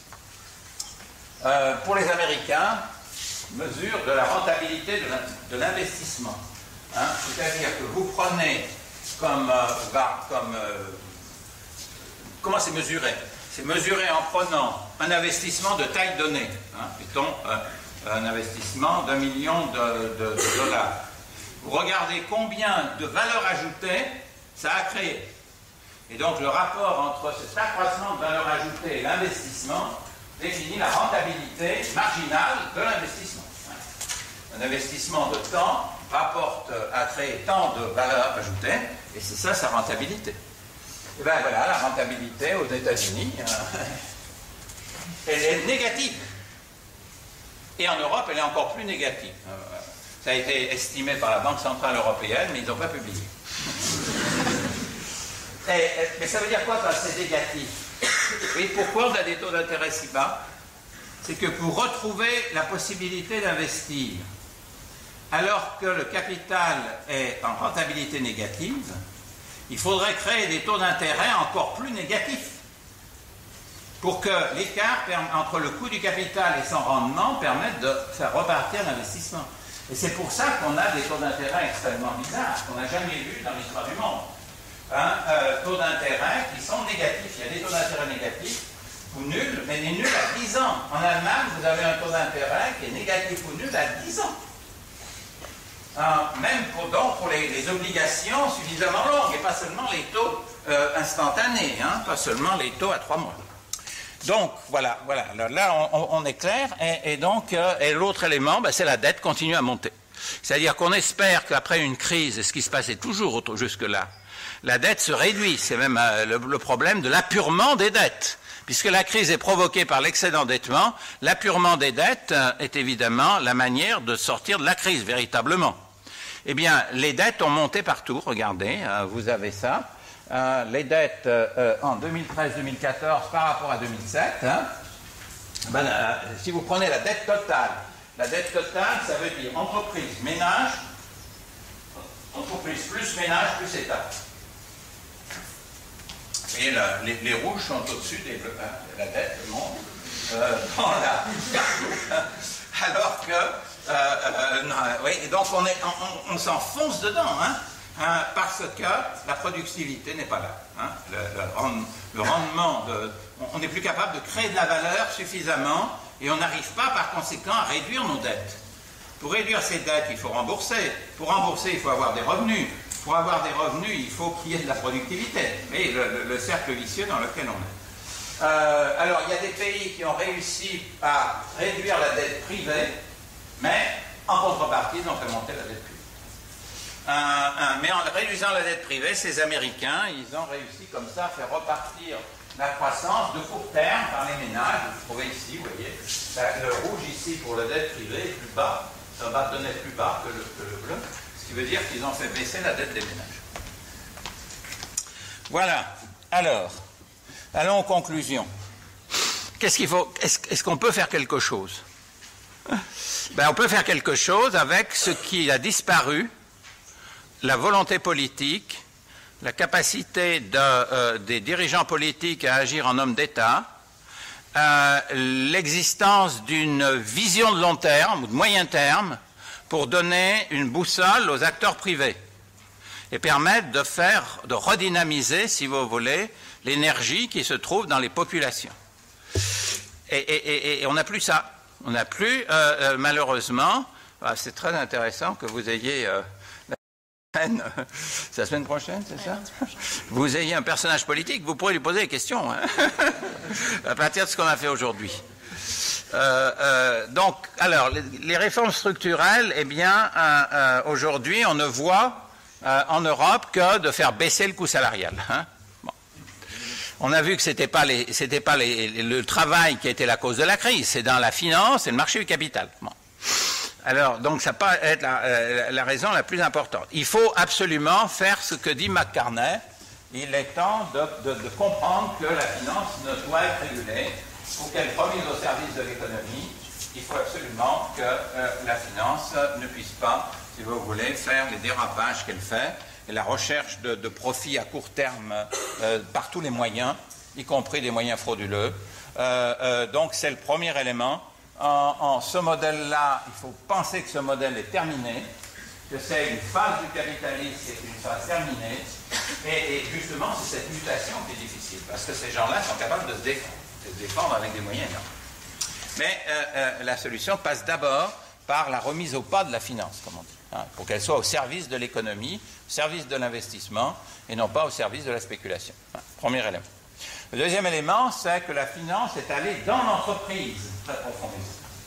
Euh, pour les Américains, mesure de la rentabilité de l'investissement. Hein, c'est-à-dire que vous prenez comme... Euh, bah, comme euh, comment c'est mesuré? C'est mesuré en prenant un investissement de taille donnée. Hein, mettons euh, un investissement d'un million de, de, de dollars. Vous regardez combien de valeur ajoutée ça a créé. Et donc le rapport entre cet accroissement de valeur ajoutée et l'investissement définit la rentabilité marginale de l'investissement. Un investissement de temps rapporte à créer tant de valeur ajoutée, et c'est ça sa rentabilité. Et bien voilà, la rentabilité aux États-Unis, euh, elle est négative. Et en Europe, elle est encore plus négative. Euh, ça a été estimé par la Banque Centrale Européenne, mais ils n'ont pas publié. Et, et, mais ça veut dire quoi quand c'est négatif? Oui, pourquoi on a des taux d'intérêt si bas? C'est que pour retrouver la possibilité d'investir, alors que le capital est en rentabilité négative, il faudrait créer des taux d'intérêt encore plus négatifs pour que l'écart entre le coût du capital et son rendement permette de faire repartir l'investissement. Et c'est pour ça qu'on a des taux d'intérêt extrêmement bizarres, qu'on n'a jamais vus dans l'histoire du monde. Hein, euh, taux d'intérêt qui sont négatifs. Il y a des taux d'intérêt négatifs ou nuls, mais des nuls à dix ans. En Allemagne, vous avez un taux d'intérêt qui est négatif ou nul à dix ans. Euh, même pour, donc, pour les, les obligations suffisamment longues, et pas seulement les taux euh, instantanés, hein, pas seulement les taux à trois mois. Donc, voilà, voilà. Là, on, on est clair. Et, et donc, euh, et l'autre élément, ben, c'est la dette continue à monter. C'est-à-dire qu'on espère qu'après une crise, et ce qui se passait toujours jusque-là, la dette se réduit. C'est même euh, le, le problème de l'apurement des dettes. Puisque la crise est provoquée par l'excès d'endettement, l'apurement des dettes euh, est évidemment la manière de sortir de la crise, véritablement. Eh bien, les dettes ont monté partout. Regardez, euh, vous avez ça. Euh, les dettes euh, en deux mille treize deux mille quatorze par rapport à deux mille sept. Hein, ben, euh, si vous prenez la dette totale, la dette totale, ça veut dire entreprise, ménage, entreprise plus ménage plus État. Et la, les, les rouges sont au-dessus des bleus. Hein, la dette monte euh, dans la... Alors que Euh, euh, non, oui, et donc on, est, on, on, on s'enfonce dedans, hein, hein, parce que la productivité n'est pas là. Hein, le, le, le rendement, de, on n'est plus capable de créer de la valeur suffisamment et on n'arrive pas par conséquent à réduire nos dettes. Pour réduire ces dettes, il faut rembourser. Pour rembourser, il faut avoir des revenus. Pour avoir des revenus, il faut qu'il y ait de la productivité. Et le, le, le cercle vicieux dans lequel on est. Euh, alors, il y a des pays qui ont réussi à réduire la dette privée, mais en contrepartie, ils ont fait monter la dette privée. Euh, euh, mais en réduisant la dette privée, ces Américains, ils ont réussi comme ça à faire repartir la croissance de court terme par les ménages. Vous trouvez ici, vous voyez, le rouge ici pour la dette privée est plus bas, ça va donner plus bas que le, que le bleu, ce qui veut dire qu'ils ont fait baisser la dette des ménages. Voilà. Alors, allons aux conclusions. Qu'est-ce qu'il faut, est-ce, est-ce qu'on peut faire quelque chose? Ben, on peut faire quelque chose avec ce qui a disparu, la volonté politique, la capacité de, euh, des dirigeants politiques à agir en hommes d'État, euh, l'existence d'une vision de long terme ou de moyen terme pour donner une boussole aux acteurs privés et permettre de faire, de redynamiser, si vous voulez, l'énergie qui se trouve dans les populations. Et, et, et, et on n'a plus ça. On n'a plus, euh, euh, malheureusement, ah, c'est très intéressant que vous ayez... Euh, c'est la semaine prochaine, c'est ça? Vous ayez un personnage politique, vous pourrez lui poser des questions, hein, à partir de ce qu'on a fait aujourd'hui. Euh, euh, donc, alors, les, les réformes structurelles, eh bien, euh, euh, aujourd'hui, on ne voit euh, en Europe que de faire baisser le coût salarial. Hein. Bon. On a vu que c'était pas les, c'était pas les, le travail qui était la cause de la crise, c'est dans la finance et le marché du capital. Bon. Alors, donc, ça peut être la, euh, la raison la plus importante. Il faut absolument faire ce que dit McCartney. Il est temps de, de, de comprendre que la finance ne doit être régulée. Pour qu'elle soit mise au service de l'économie, il faut absolument que euh, la finance ne puisse pas, si vous voulez, faire les dérapages qu'elle fait et la recherche de, de profit à court terme euh, par tous les moyens, y compris des moyens frauduleux. Euh, euh, donc, c'est le premier élément. En, en ce modèle-là, il faut penser que ce modèle est terminé, que c'est une phase du capitalisme qui est une phase terminée, et, et justement, c'est cette mutation qui est difficile, parce que ces gens-là sont capables de se défendre, de se défendre avec des moyens énormes. Mais euh, euh, la solution passe d'abord par la remise au pas de la finance, comme on dit, hein, pour qu'elle soit au service de l'économie, au service de l'investissement, et non pas au service de la spéculation. Hein, premier élément. Le deuxième élément, c'est que la finance est allée dans l'entreprise très profondément.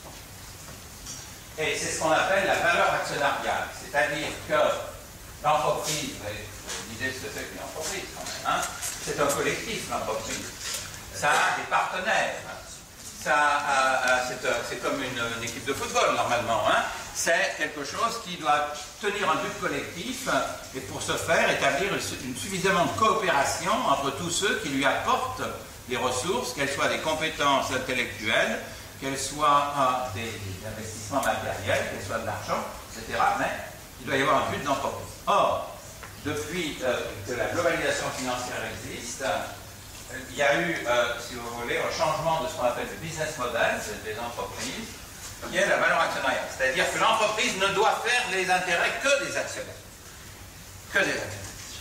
Et c'est ce qu'on appelle la valeur actionnariale. C'est-à-dire que l'entreprise, vous disiez ce que c'est qu'une entreprise quand même, hein, c'est un collectif, l'entreprise. Ça a des partenaires. Ça a, a, c'est, c'est comme une, une équipe de football, normalement. Hein. C'est quelque chose qui doit tenir un but collectif et pour ce faire, établir une, une suffisamment de coopération entre tous ceux qui lui apportent des ressources, qu'elles soient des compétences intellectuelles, qu'elles soient euh, des, des investissements matériels, qu'elles soient de l'argent, et cetera. Mais il doit y avoir un but d'entreprise. Or, depuis euh, que la globalisation financière existe, euh, il y a eu, euh, si vous voulez, un changement de ce qu'on appelle le business model des entreprises, qui est la valeur actionnariale. C'est-à-dire que l'entreprise ne doit faire les intérêts que des actionnaires. Que des actionnaires.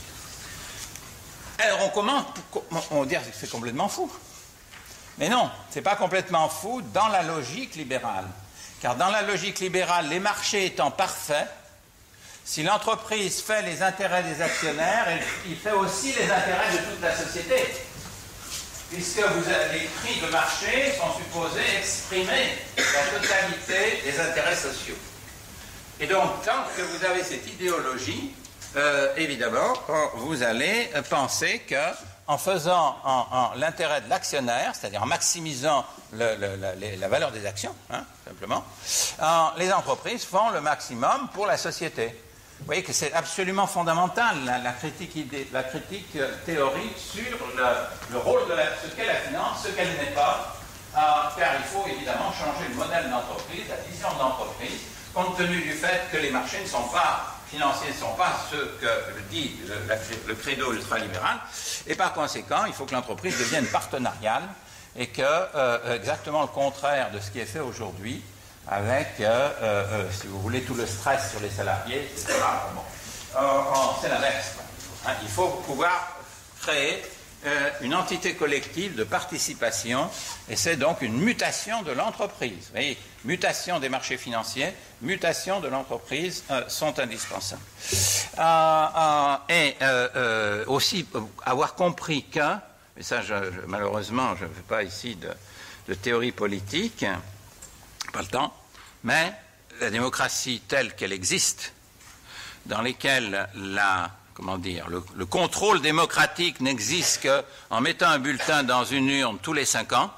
Alors on commence, on va dire que c'est complètement fou. Mais non, ce n'est pas complètement fou dans la logique libérale. Car dans la logique libérale, les marchés étant parfaits, si l'entreprise fait les intérêts des actionnaires, elle, il fait aussi les intérêts de toute la société. Puisque vous avez, les prix de marché sont supposés exprimer la totalité des intérêts sociaux. Et donc, tant que vous avez cette idéologie, euh, évidemment, vous allez penser qu'en faisant en, en, l'intérêt de l'actionnaire, c'est-à-dire en maximisant le, le, la, la valeur des actions, hein, simplement, en, les entreprises font le maximum pour la société. Vous voyez que c'est absolument fondamental, la, la, critique, idée, la critique théorique sur le, le rôle de la, ce qu'est la finance, ce qu'elle n'est pas, euh, car il faut évidemment changer le modèle d'entreprise, la vision de l'entreprise, compte tenu du fait que les marchés ne sont pas financiers, ne sont pas ce que dit le, la, le credo ultralibéral, et par conséquent, il faut que l'entreprise devienne partenariale, et que, euh, exactement le contraire de ce qui est fait aujourd'hui, avec, euh, euh, si vous voulez, tout le stress sur les salariés, et cetera. Bon. Euh, c'est l'inverse. Hein, il faut pouvoir créer euh, une entité collective de participation, et c'est donc une mutation de l'entreprise. Vous voyez, mutation des marchés financiers, mutation de l'entreprise euh, sont indispensables. Euh, euh, et euh, euh, aussi avoir compris que, et ça je, je, malheureusement je ne fais pas ici de, de théorie politique, pas le temps, mais la démocratie telle qu'elle existe, dans lesquelles la, comment dire, le, le contrôle démocratique n'existe qu'en mettant un bulletin dans une urne tous les cinq ans,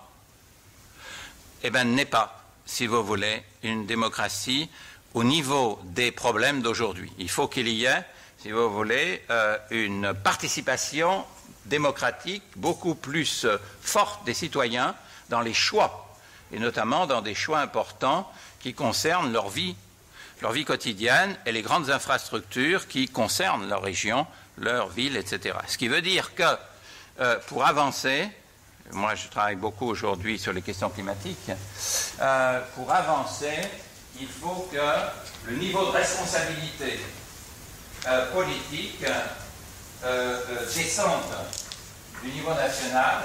eh bien, n'est pas, si vous voulez, une démocratie au niveau des problèmes d'aujourd'hui. Il faut qu'il y ait, si vous voulez, euh, une participation démocratique beaucoup plus euh, forte des citoyens dans les choix, et notamment dans des choix importants qui concernent leur vie, leur vie quotidienne et les grandes infrastructures qui concernent leur région, leur ville, et cetera. Ce qui veut dire que euh, pour avancer, moi je travaille beaucoup aujourd'hui sur les questions climatiques, euh, pour avancer, il faut que le niveau de responsabilité euh, politique euh, euh, descende du niveau national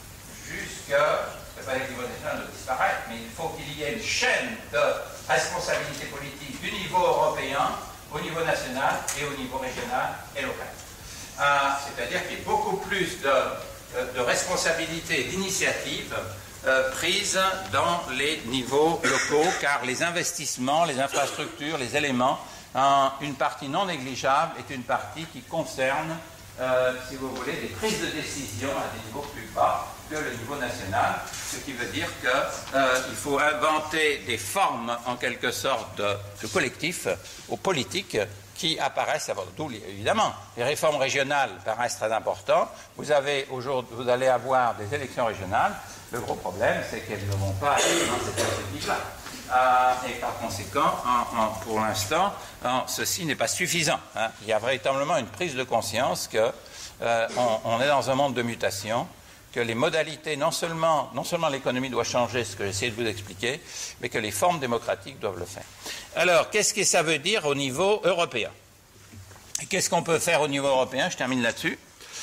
jusqu'à, c'est pas le niveau national de disparaître, mais il faut qu'il y ait une chaîne de responsabilité politique du niveau européen au niveau national et au niveau régional et local. Euh, c'est-à-dire qu'il y ait beaucoup plus de, de responsabilités et d'initiatives euh, prises dans les niveaux locaux, car les investissements, les infrastructures, les éléments, hein, une partie non négligeable est une partie qui concerne, euh, si vous voulez, des prises de décision à des niveaux plus bas que le niveau national, ce qui veut dire qu'il euh, faut inventer des formes, en quelque sorte, de, de collectifs ou politiques qui apparaissent, d'où évidemment les réformes régionales paraissent très importantes. Vous, avez aujourd'hui, vous allez avoir des élections régionales. Le gros problème, c'est qu'elles ne vont pas aller dans cette perspective-là. Euh, et par conséquent, en, en, pour l'instant, ceci n'est pas suffisant. Hein. Il y a véritablement une prise de conscience qu'on euh, on est dans un monde de mutation, que les modalités, non seulement, non seulement l'économie doit changer, ce que j'essaie de vous expliquer, mais que les formes démocratiques doivent le faire. Alors, qu'est-ce que ça veut dire au niveau européen? Qu'est-ce qu'on peut faire au niveau européen? Je termine là-dessus.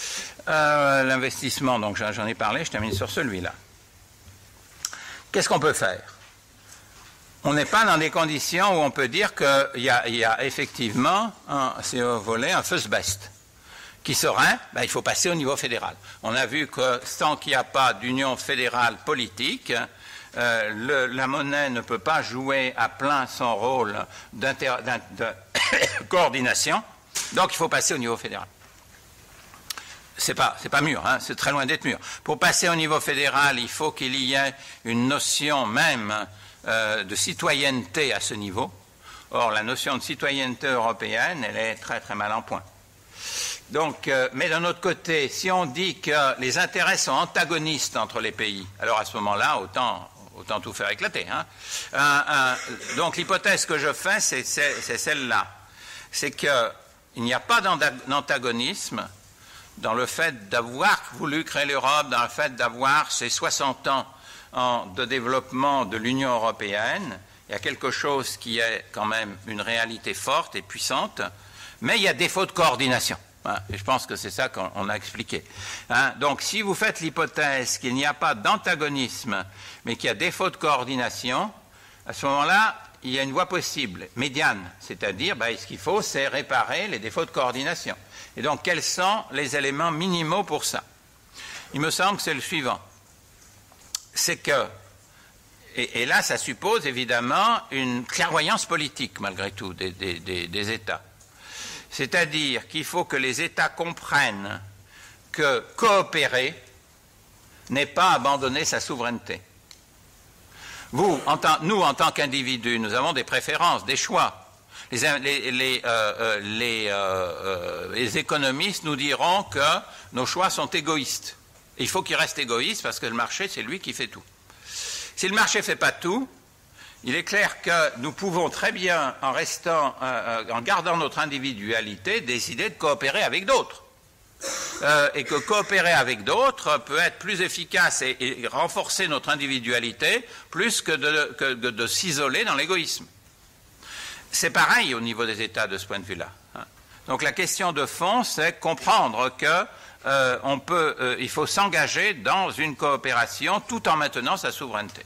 Euh, l'investissement, donc j'en ai parlé, je termine sur celui-là. Qu'est-ce qu'on peut faire? On n'est pas dans des conditions où on peut dire qu'il y, y a effectivement, un, si vous voulez, un first best. Qui serait, ben, il faut passer au niveau fédéral. On a vu que tant qu'il n'y a pas d'union fédérale politique, euh, le, la monnaie ne peut pas jouer à plein son rôle de coordination, donc il faut passer au niveau fédéral. C'est pas, c'est pas mûr, hein, c'est très loin d'être mûr. Pour passer au niveau fédéral, il faut qu'il y ait une notion même euh, de citoyenneté à ce niveau. Or, la notion de citoyenneté européenne, elle est très très mal en point. Donc, euh, mais d'un autre côté, si on dit que les intérêts sont antagonistes entre les pays, alors à ce moment-là, autant, autant tout faire éclater. Hein. Un, un, donc l'hypothèse que je fais, c'est, c'est, c'est celle-là. C'est qu'il n'y a pas d'antagonisme dans le fait d'avoir voulu créer l'Europe, dans le fait d'avoir ces soixante ans en, de développement de l'Union européenne. Il y a quelque chose qui est quand même une réalité forte et puissante, mais il y a défaut de coordination. Hein, et je pense que c'est ça qu'on a expliqué. Hein, donc, si vous faites l'hypothèse qu'il n'y a pas d'antagonisme, mais qu'il y a défaut de coordination, à ce moment-là, il y a une voie possible, médiane, c'est-à-dire, ben, ce qu'il faut, c'est réparer les défauts de coordination. Et donc, quels sont les éléments minimaux pour ça? Il me semble que c'est le suivant. C'est que, et, et là, ça suppose évidemment une clairvoyance politique, malgré tout, des, des, des, des États. C'est-à-dire qu'il faut que les États comprennent que coopérer n'est pas abandonner sa souveraineté. Vous, en tant, nous, en tant qu'individus, nous avons des préférences, des choix. Les, les, les, euh, les, euh, les économistes nous diront que nos choix sont égoïstes. Et il faut qu'ils restent égoïstes parce que le marché, c'est lui qui fait tout. Si le marché ne fait pas tout, il est clair que nous pouvons très bien, en restant, euh, en gardant notre individualité, décider de coopérer avec d'autres. euh, et que coopérer avec d'autres peut être plus efficace et, et renforcer notre individualité plus que de, que, que de s'isoler dans l'égoïsme. C'est pareil au niveau des États de ce point de vue-là. Hein. Donc la question de fond, c'est comprendre que euh, on peut, euh, il faut s'engager dans une coopération tout en maintenant sa souveraineté.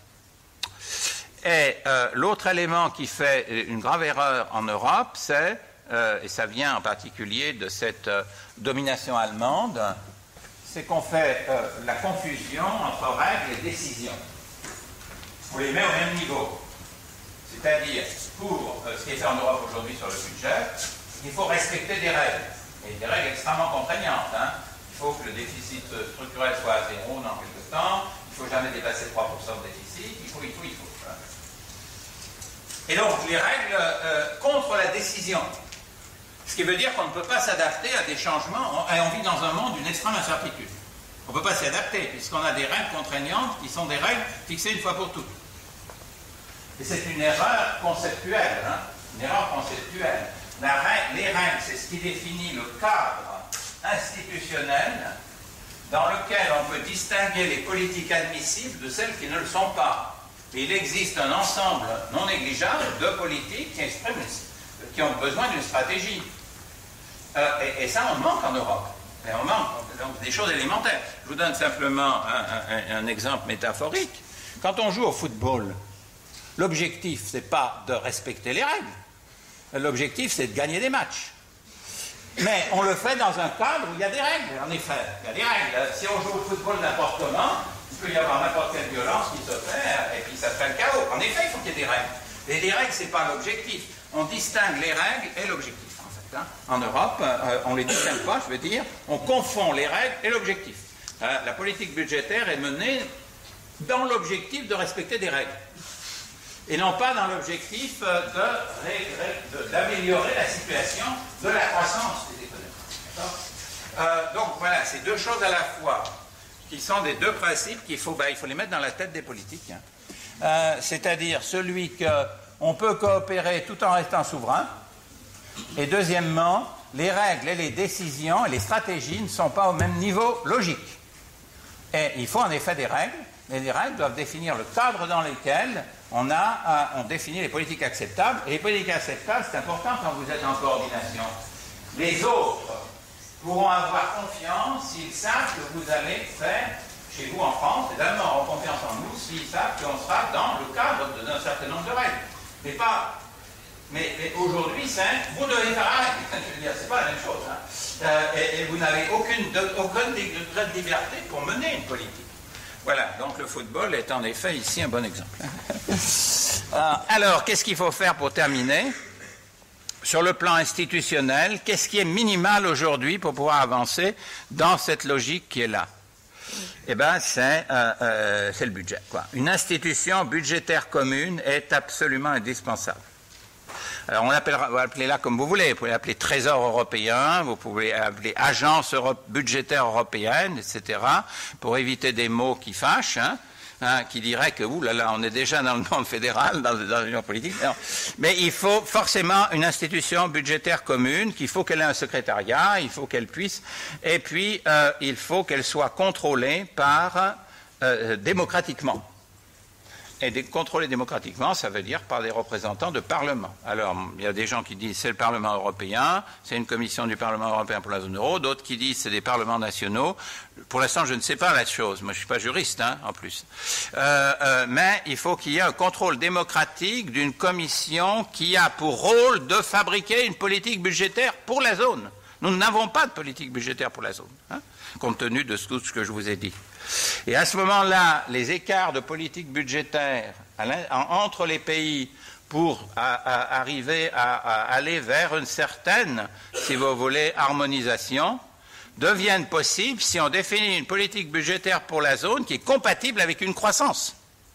Et euh, l'autre élément qui fait une grave erreur en Europe, c'est, euh, et ça vient en particulier de cette euh, domination allemande, c'est qu'on fait euh, la confusion entre règles et décisions. On les met au même niveau. C'est-à-dire, pour euh, ce qui est fait en Europe aujourd'hui sur le budget, il faut respecter des règles, et des règles extrêmement contraignantes. Hein. Il faut que le déficit structurel soit à zéro dans quelques temps, il ne faut jamais dépasser trois pour cent de déficit, il faut, il faut, il faut. Hein. Et donc, les règles euh, contre la décision. Ce qui veut dire qu'on ne peut pas s'adapter à des changements, on, on vit dans un monde d'une extrême incertitude. On ne peut pas s'y adapter, puisqu'on a des règles contraignantes qui sont des règles fixées une fois pour toutes. Et c'est une erreur conceptuelle, hein, une erreur conceptuelle. La règle, les règles, c'est ce qui définit le cadre institutionnel dans lequel on peut distinguer les politiques admissibles de celles qui ne le sont pas. Et il existe un ensemble non négligeable de politiques qui, expriment, qui ont besoin d'une stratégie. Euh, et, et ça, on manque en Europe. Et on manque donc, des choses élémentaires. Je vous donne simplement un, un, un exemple métaphorique. Quand on joue au football, l'objectif, ce n'est pas de respecter les règles. L'objectif, c'est de gagner des matchs. Mais on le fait dans un cadre où il y a des règles, en effet. Il y a des règles. Si on joue au football n'importe comment, il peut y avoir n'importe quelle violence qui se fait, et puis ça fait le chaos. En effet, il faut qu'il y ait des règles. Et les règles, ce n'est pas l'objectif. On distingue les règles et l'objectif, en fait. Hein. En Europe, euh, on ne les distingue pas, je veux dire, on confond les règles et l'objectif. Euh, la politique budgétaire est menée dans l'objectif de respecter des règles. Et non pas dans l'objectif d'améliorer la situation de la croissance des économies. Euh, donc voilà, c'est deux choses à la fois, qui sont des deux principes qu'il faut, ben, il faut les mettre dans la tête des politiques. Hein. Euh, c'est-à-dire celui qu'on peut coopérer tout en restant souverain, et deuxièmement, les règles et les décisions et les stratégies ne sont pas au même niveau logique. Et il faut en effet des règles, et les règles doivent définir le cadre dans lequel on, a, on définit les politiques acceptables. Et les politiques acceptables, c'est important quand vous êtes en coordination. Les autres pourront avoir confiance s'ils savent que vous allez faire, chez vous en France, les Allemands auront confiance en nous s'ils savent qu'on sera dans le cadre d'un certain nombre de règles. Mais pas... Mais, mais aujourd'hui, c'est vous devez faire la règle. Je veux dire, c'est pas la même chose. Hein. Euh, et, et vous n'avez aucune, de, aucun degré de liberté pour mener une politique. Voilà, donc le football est en effet ici un bon exemple. Alors, qu'est-ce qu'il faut faire pour terminer? Sur le plan institutionnel, qu'est-ce qui est minimal aujourd'hui pour pouvoir avancer dans cette logique qui est là? Eh bien, c'est euh, euh, le budget, quoi. Une institution budgétaire commune est absolument indispensable. Alors, on appellera, vous appelez là comme vous voulez. Vous pouvez l'appeler Trésor européen, vous pouvez l'appeler Agence Euro- budgétaire européenne, et cetera, pour éviter des mots qui fâchent, hein, hein, qui diraient que, ouh là là, on est déjà dans le monde fédéral, dans, dans l'union politique. Non. Mais il faut forcément une institution budgétaire commune, qu'il faut qu'elle ait un secrétariat, il faut qu'elle puisse, et puis euh, il faut qu'elle soit contrôlée par euh, démocratiquement. Et des, contrôler démocratiquement, ça veut dire par des représentants de Parlement. Alors, il y a des gens qui disent c'est le Parlement européen, c'est une commission du Parlement européen pour la zone euro, d'autres qui disent c'est des parlements nationaux. Pour l'instant, je ne sais pas la chose. Moi, je ne suis pas juriste, hein, en plus. Euh, euh, mais il faut qu'il y ait un contrôle démocratique d'une commission qui a pour rôle de fabriquer une politique budgétaire pour la zone. Nous n'avons pas de politique budgétaire pour la zone, hein, compte tenu de tout ce que je vous ai dit. Et à ce moment-là, les écarts de politique budgétaire entre les pays pour à, à arriver à, à aller vers une certaine, si vous voulez, harmonisation, deviennent possibles si on définit une politique budgétaire pour la zone qui est compatible avec une croissance.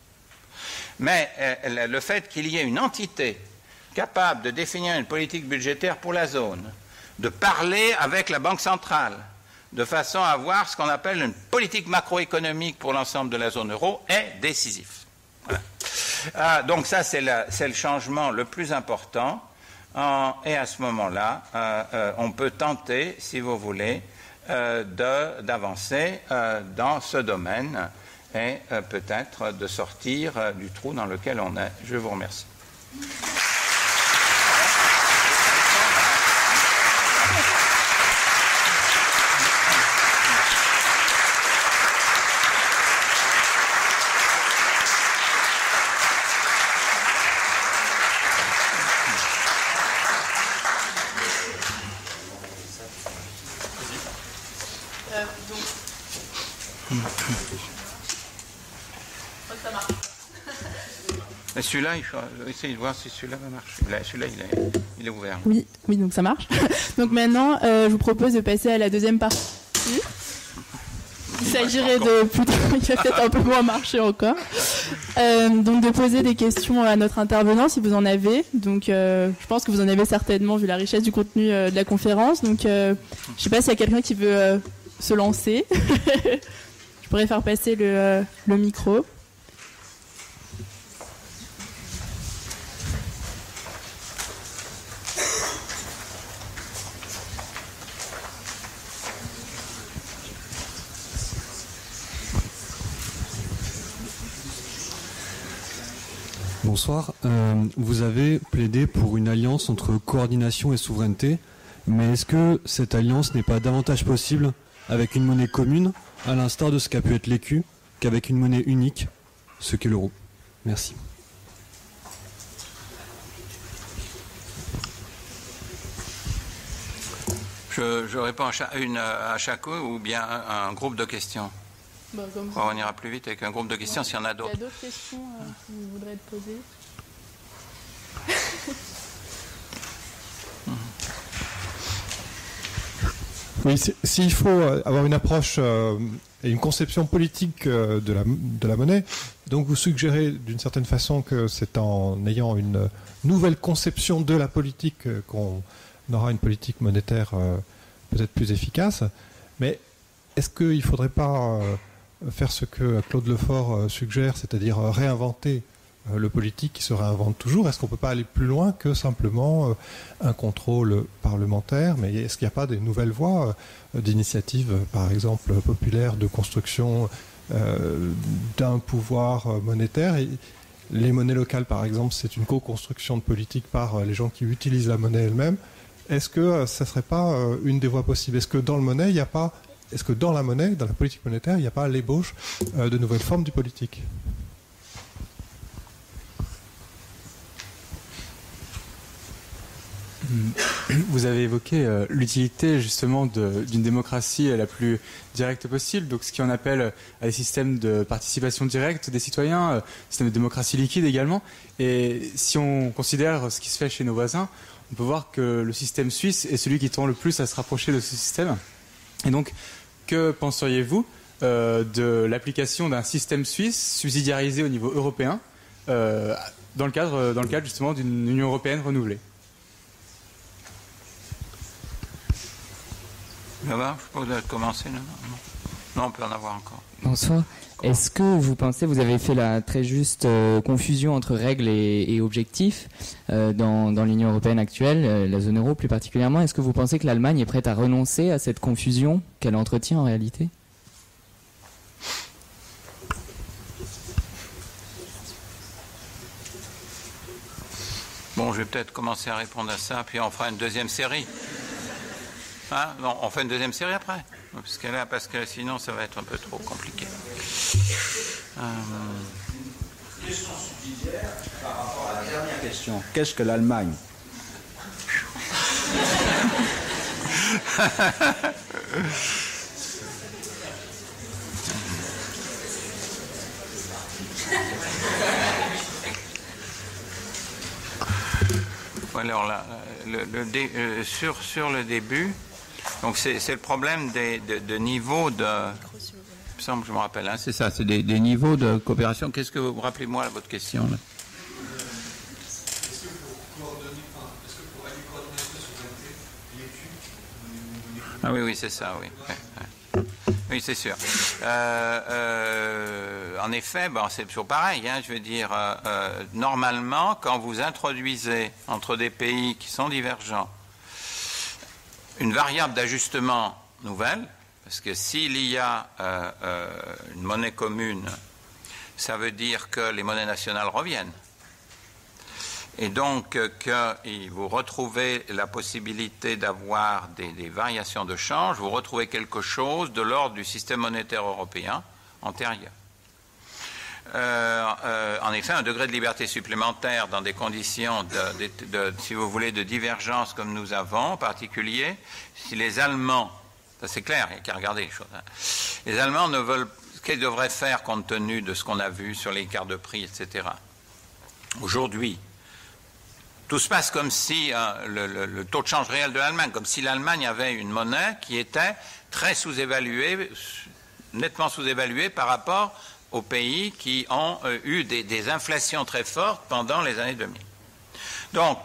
Mais euh, le fait qu'il y ait une entité capable de définir une politique budgétaire pour la zone, de parler avec la Banque centrale, de façon à avoir ce qu'on appelle une politique macroéconomique pour l'ensemble de la zone euro, est décisif. Voilà. Ah, donc ça, c'est, la, c'est le changement le plus important. En, et à ce moment-là, euh, euh, on peut tenter, si vous voulez, euh, de, d'avancer euh, dans ce domaine et euh, peut-être de sortir euh, du trou dans lequel on est. Je vous remercie. Mais celui-là, il faut essayer de voir si celui-là va marcher. Là, celui-là, il est, il est ouvert. Oui, oui, donc ça marche. Donc maintenant, euh, je vous propose de passer à la deuxième partie. Il s'agirait de plutôt, il va peut-être un peu moins marcher encore. Euh, donc de poser des questions à notre intervenant si vous en avez. Donc euh, je pense que vous en avez certainement vu la richesse du contenu euh, de la conférence. Donc euh, je ne sais pas s'il y a quelqu'un qui veut euh, se lancer. Je pourrais faire passer le, euh, le micro. Bonsoir. Euh, vous avez plaidé pour une alliance entre coordination et souveraineté, mais est-ce que cette alliance n'est pas davantage possible avec une monnaie commune, à l'instar de ce qu'a pu être l'É Q, qu'avec une monnaie unique, ce qu'est l'euro? Merci. Je, je réponds à chaque, une, à chaque ou bien un groupe de questions. Bon, comme oh, on ira plus vite avec un groupe de questions s'il y en a d'autres. Il y a d'autres questions euh, que vous voudrez te poser? Oui, s'il faut avoir une approche euh, et une conception politique euh, de, la, de la monnaie, donc vous suggérez d'une certaine façon que c'est en ayant une nouvelle conception de la politique euh, qu'on aura une politique monétaire euh, peut-être plus efficace. Mais est-ce qu'il ne faudrait pas euh, faire ce que Claude Lefort euh, suggère, c'est-à-dire euh, réinventer euh, le politique qui se réinvente toujours? Est-ce qu'on ne peut pas aller plus loin que simplement euh, un contrôle parlementaire? Mais est-ce qu'il n'y a pas des nouvelles voies euh, d'initiative, euh, par exemple populaire, de construction euh, d'un pouvoir euh, monétaire? Et les monnaies locales, par exemple, c'est une co-construction de politique par euh, les gens qui utilisent la monnaie elle-même. Est-ce que euh, ça ne serait pas euh, une des voies possibles? Est-ce que dans le monnaie, il n'y a pas... Est-ce que dans la monnaie, dans la politique monétaire, il n'y a pas l'ébauche euh, de nouvelles formes du politique? Vous avez évoqué euh, l'utilité justement d'une démocratie la plus directe possible, donc ce qu'on appelle à des systèmes de participation directe des citoyens, euh, système de démocratie liquide également. Et si on considère ce qui se fait chez nos voisins, on peut voir que le système suisse est celui qui tend le plus à se rapprocher de ce système. Et donc, que penseriez-vous euh, de l'application d'un système suisse subsidiarisé au niveau européen euh, dans le cadre, dans le cadre justement d'une Union européenne renouvelée? Ça va? Je peux commencer là? Non, on peut en avoir encore. Bonsoir. Est-ce que vous pensez, vous avez fait la très juste euh, confusion entre règles et, et objectifs euh, dans, dans l'Union européenne actuelle, euh, la zone euro plus particulièrement. Est-ce que vous pensez que l'Allemagne est prête à renoncer à cette confusion qu'elle entretient en réalité? Bon, je vais peut-être commencer à répondre à ça, puis on fera une deuxième série. Hein? Non, on fait une deuxième série après, parce que là, parce que sinon ça va être un peu trop compliqué. Euh... Question subsidiaire par rapport à la dernière question. Qu'est-ce que l'Allemagne? Alors là, le, le dé, euh, sur, sur le début, donc c'est le problème des, de, de niveau de... Il me semble que je me rappelle, hein, c'est ça, c'est des, des niveaux de coopération. Qu'est-ce que vous, vous rappelez-moi votre question là? Ah oui, oui, c'est ça, oui. Ouais, ouais. Oui, c'est sûr. Euh, euh, en effet, bon, c'est toujours pareil. Hein, je veux dire, euh, euh, normalement, quand vous introduisez entre des pays qui sont divergents une variable d'ajustement nouvelle, parce que s'il y a euh, euh, une monnaie commune, ça veut dire que les monnaies nationales reviennent. Et donc euh, que vous retrouvez la possibilité d'avoir des, des variations de change, vous retrouvez quelque chose de l'ordre du système monétaire européen antérieur. Euh, euh, en effet, un degré de liberté supplémentaire dans des conditions, de, de, de, si vous voulez, de divergence comme nous avons, en particulier, si les Allemands, ça c'est clair, il n'y a qu'à regarder les choses, hein, les Allemands ne veulent, ce qu'ils devraient faire compte tenu de ce qu'on a vu sur les écarts de prix, et cetera. Aujourd'hui, tout se passe comme si hein, le, le, le taux de change réel de l'Allemagne, comme si l'Allemagne avait une monnaie qui était très sous-évaluée, nettement sous-évaluée par rapport aux pays qui ont euh, eu des, des inflations très fortes pendant les années deux mille. Donc,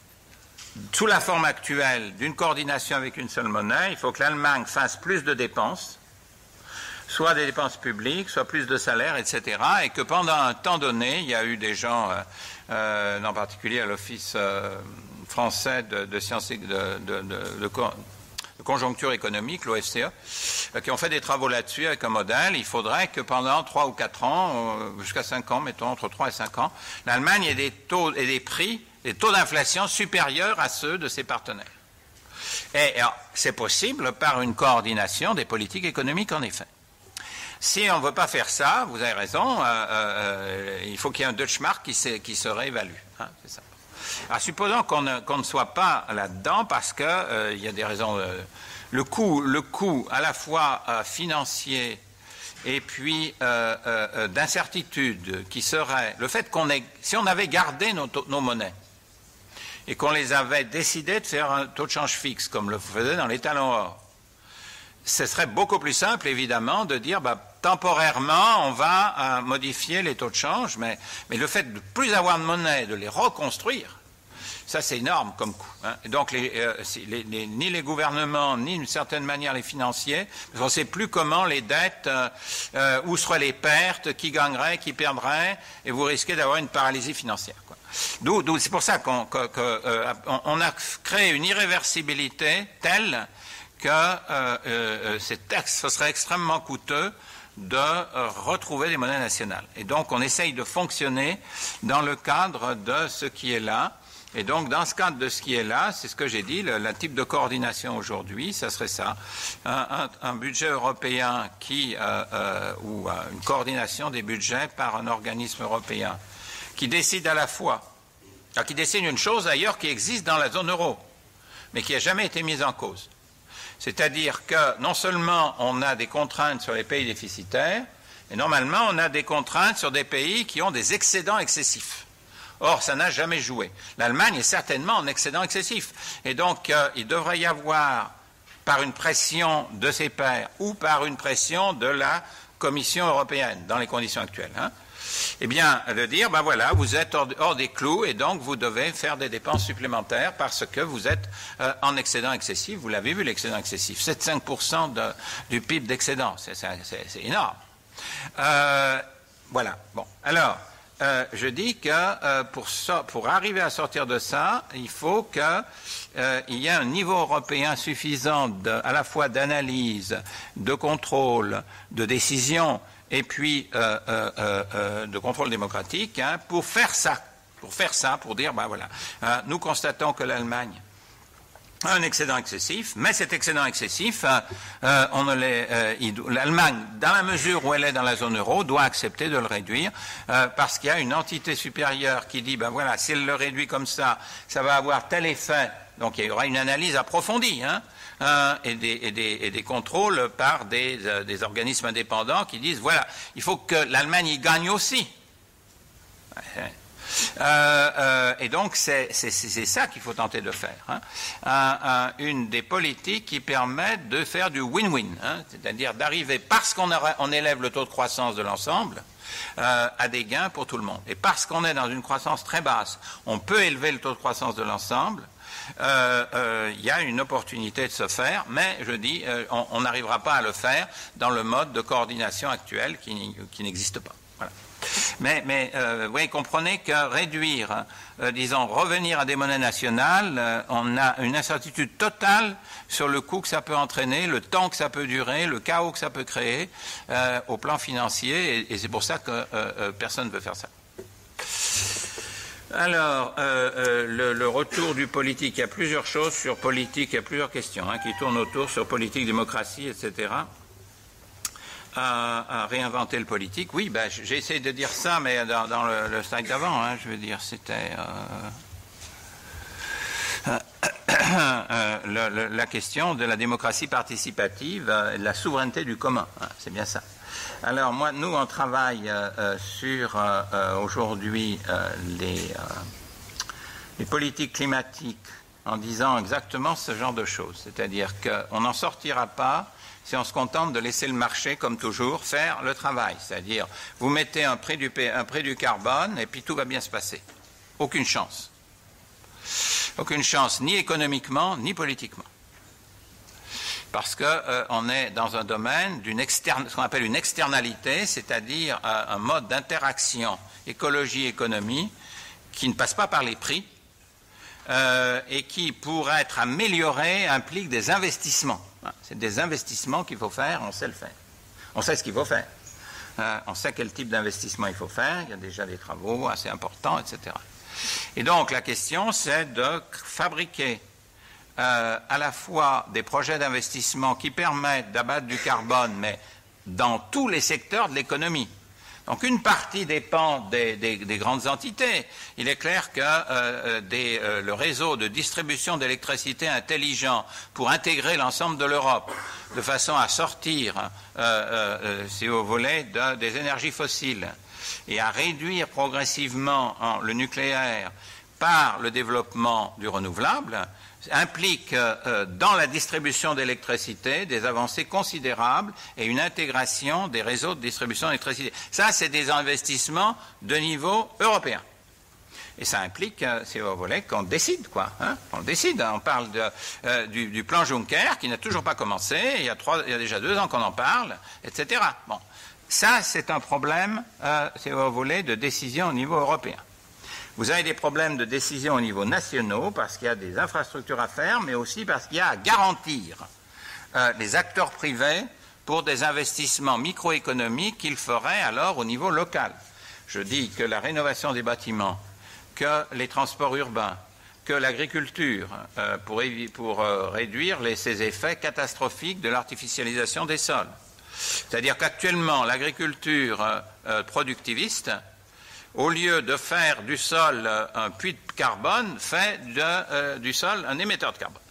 sous la forme actuelle d'une coordination avec une seule monnaie, il faut que l'Allemagne fasse plus de dépenses, soit des dépenses publiques, soit plus de salaires, et cetera. Et que pendant un temps donné, il y a eu des gens, euh, euh, en particulier à l'Office euh, français de, de sciences de, de, de, de, de de conjoncture économique, l'O F C E, qui ont fait des travaux là-dessus avec un modèle. Il faudrait que pendant trois ou quatre ans, jusqu'à cinq ans, mettons entre trois et cinq ans, l'Allemagne ait des taux et des prix, des taux d'inflation supérieurs à ceux de ses partenaires. Et c'est possible par une coordination des politiques économiques, en effet. Si on ne veut pas faire ça, vous avez raison, euh, euh, il faut qu'il y ait un Deutschmark qui, qui se réévalue. Hein, c'est ça. Alors, supposons qu'on ne, qu'on ne soit pas là-dedans parce qu'il euh, y a des raisons. Euh, le coût, le coût à la fois euh, financier et puis euh, euh, d'incertitude qui serait le fait qu'on ait, si on avait gardé nos, nos monnaies et qu'on les avait décidé de faire un taux de change fixe comme le faisait dans les talons or, ce serait beaucoup plus simple évidemment de dire bah, temporairement on va euh, modifier les taux de change, mais, mais le fait de ne plus avoir de monnaie, de les reconstruire, ça, c'est énorme comme coût. Hein. Et donc, les, euh, les, les, ni les gouvernements, ni d'une certaine manière les financiers, parce qu'on ne sait plus comment les dettes, euh, euh, où seraient les pertes, qui gagnerait, qui perdrait, et vous risquez d'avoir une paralysie financière. Quoi. D'où, d'où, c'est pour ça qu'on que, que, euh, on a créé une irréversibilité telle que euh, euh, ce serait extrêmement coûteux de euh, retrouver des monnaies nationales. Et donc, on essaye de fonctionner dans le cadre de ce qui est là. Et donc, dans ce cadre de ce qui est là, c'est ce que j'ai dit, le, le type de coordination aujourd'hui, ça serait ça. Un, un, un budget européen qui, euh, euh, ou euh, une coordination des budgets par un organisme européen qui décide à la fois, alors qui décide une chose d'ailleurs qui existe dans la zone euro, mais qui n'a jamais été mise en cause. C'est-à-dire que non seulement on a des contraintes sur les pays déficitaires, mais normalement on a des contraintes sur des pays qui ont des excédents excessifs. Or, ça n'a jamais joué. L'Allemagne est certainement en excédent excessif. Et donc, euh, il devrait y avoir, par une pression de ses pairs ou par une pression de la Commission européenne, dans les conditions actuelles, hein, eh bien, de dire, ben voilà, vous êtes hors, hors des clous et donc vous devez faire des dépenses supplémentaires parce que vous êtes euh, en excédent excessif. Vous l'avez vu, l'excédent excessif. sept virgule cinq pour cent de, du P I B d'excédent. C'est, c'est, c'est énorme. Euh, voilà. Bon. Alors, Euh, je dis que euh, pour, so pour arriver à sortir de ça, il faut qu'il euh, y ait un niveau européen suffisant de, à la fois d'analyse, de contrôle, de décision et puis euh, euh, euh, de contrôle démocratique hein, pour faire ça, pour faire ça, pour dire ben voilà, hein, nous constatons que l'Allemagne a un excédent excessif, mais cet excédent excessif, euh, on ne l'est, euh, l'Allemagne, dans la mesure où elle est dans la zone euro, doit accepter de le réduire euh, parce qu'il y a une entité supérieure qui dit, ben voilà, si elle le réduit comme ça, ça va avoir tel effet. Donc il y aura une analyse approfondie hein, euh, et, des, et, des, et des contrôles par des, euh, des organismes indépendants qui disent, voilà, il faut que l'Allemagne y gagne aussi. Ouais. Euh, euh, et donc c'est, c'est, c'est ça qu'il faut tenter de faire hein. un, un, une des politiques qui permettent de faire du win-win hein, c'est-à-dire d'arriver parce qu'on a, on élève le taux de croissance de l'ensemble euh, à des gains pour tout le monde et parce qu'on est dans une croissance très basse on peut élever le taux de croissance de l'ensemble il euh, euh, y a une opportunité de se faire mais je dis euh, on n'arrivera pas à le faire dans le mode de coordination actuel qui, qui n'existe pas. Voilà. Mais, mais euh, oui, comprenez que réduire, euh, disons, revenir à des monnaies nationales, euh, on a une incertitude totale sur le coût que ça peut entraîner, le temps que ça peut durer, le chaos que ça peut créer euh, au plan financier, et, et c'est pour ça que euh, euh, personne ne veut faire ça. Alors, euh, euh, le, le retour du politique, il y a plusieurs choses sur politique, il y a plusieurs questions hein, qui tournent autour sur politique, démocratie, et cetera. À, à réinventer le politique. Oui, ben, j'ai essayé de dire ça, mais dans, dans le, le slide d'avant, hein, je veux dire, c'était euh, euh, le, le, la question de la démocratie participative, euh, de la souveraineté du commun. Hein, c'est bien ça. Alors, moi, nous, on travaille euh, sur euh, euh, aujourd'hui euh, les, euh, les politiques climatiques en disant exactement ce genre de choses. C'est-à-dire qu'on n'en sortira pas si on se contente de laisser le marché, comme toujours, faire le travail. C'est-à-dire, vous mettez un prix, du, un prix du carbone et puis tout va bien se passer. Aucune chance. Aucune chance, ni économiquement, ni politiquement. Parce qu'on euh, est dans un domaine d'une externe, ce qu'on appelle une externalité, c'est-à-dire euh, un mode d'interaction écologie-économie qui ne passe pas par les prix euh, et qui, pour être amélioré, implique des investissements. C'est des investissements qu'il faut faire, on sait le faire. On sait ce qu'il faut faire. Euh, on sait quel type d'investissement il faut faire, il y a déjà des travaux assez importants, et cetera. Et donc la question, c'est de fabriquer euh, à la fois des projets d'investissement qui permettent d'abattre du carbone, mais dans tous les secteurs de l'économie. Donc une partie dépend des, des, des grandes entités. Il est clair que euh, des, euh, le réseau de distribution d'électricité intelligent pour intégrer l'ensemble de l'Europe de façon à sortir, euh, euh, si vous voulez, de, des énergies fossiles et à réduire progressivement en, le nucléaire par le développement du renouvelable, implique euh, dans la distribution d'électricité des avancées considérables et une intégration des réseaux de distribution d'électricité. Ça, c'est des investissements de niveau européen. Et ça implique, euh, si vous voulez, qu'on décide, quoi. Hein, on décide. On parle de, euh, du, du plan Juncker qui n'a toujours pas commencé. Il y a, trois, il y a déjà deux ans qu'on en parle, et cetera. Bon, ça, c'est un problème, euh, si vous voulez, de décision au niveau européen. Vous avez des problèmes de décision au niveau national parce qu'il y a des infrastructures à faire, mais aussi parce qu'il y a à garantir euh, les acteurs privés pour des investissements microéconomiques qu'ils feraient alors au niveau local. Je dis que la rénovation des bâtiments, que les transports urbains, que l'agriculture, euh, pour, pour euh, réduire les, ces effets catastrophiques de l'artificialisation des sols. C'est-à-dire qu'actuellement, l'agriculture euh, euh, productiviste, au lieu de faire du sol euh, un puits de carbone, fait de, euh, du sol un émetteur de carbone.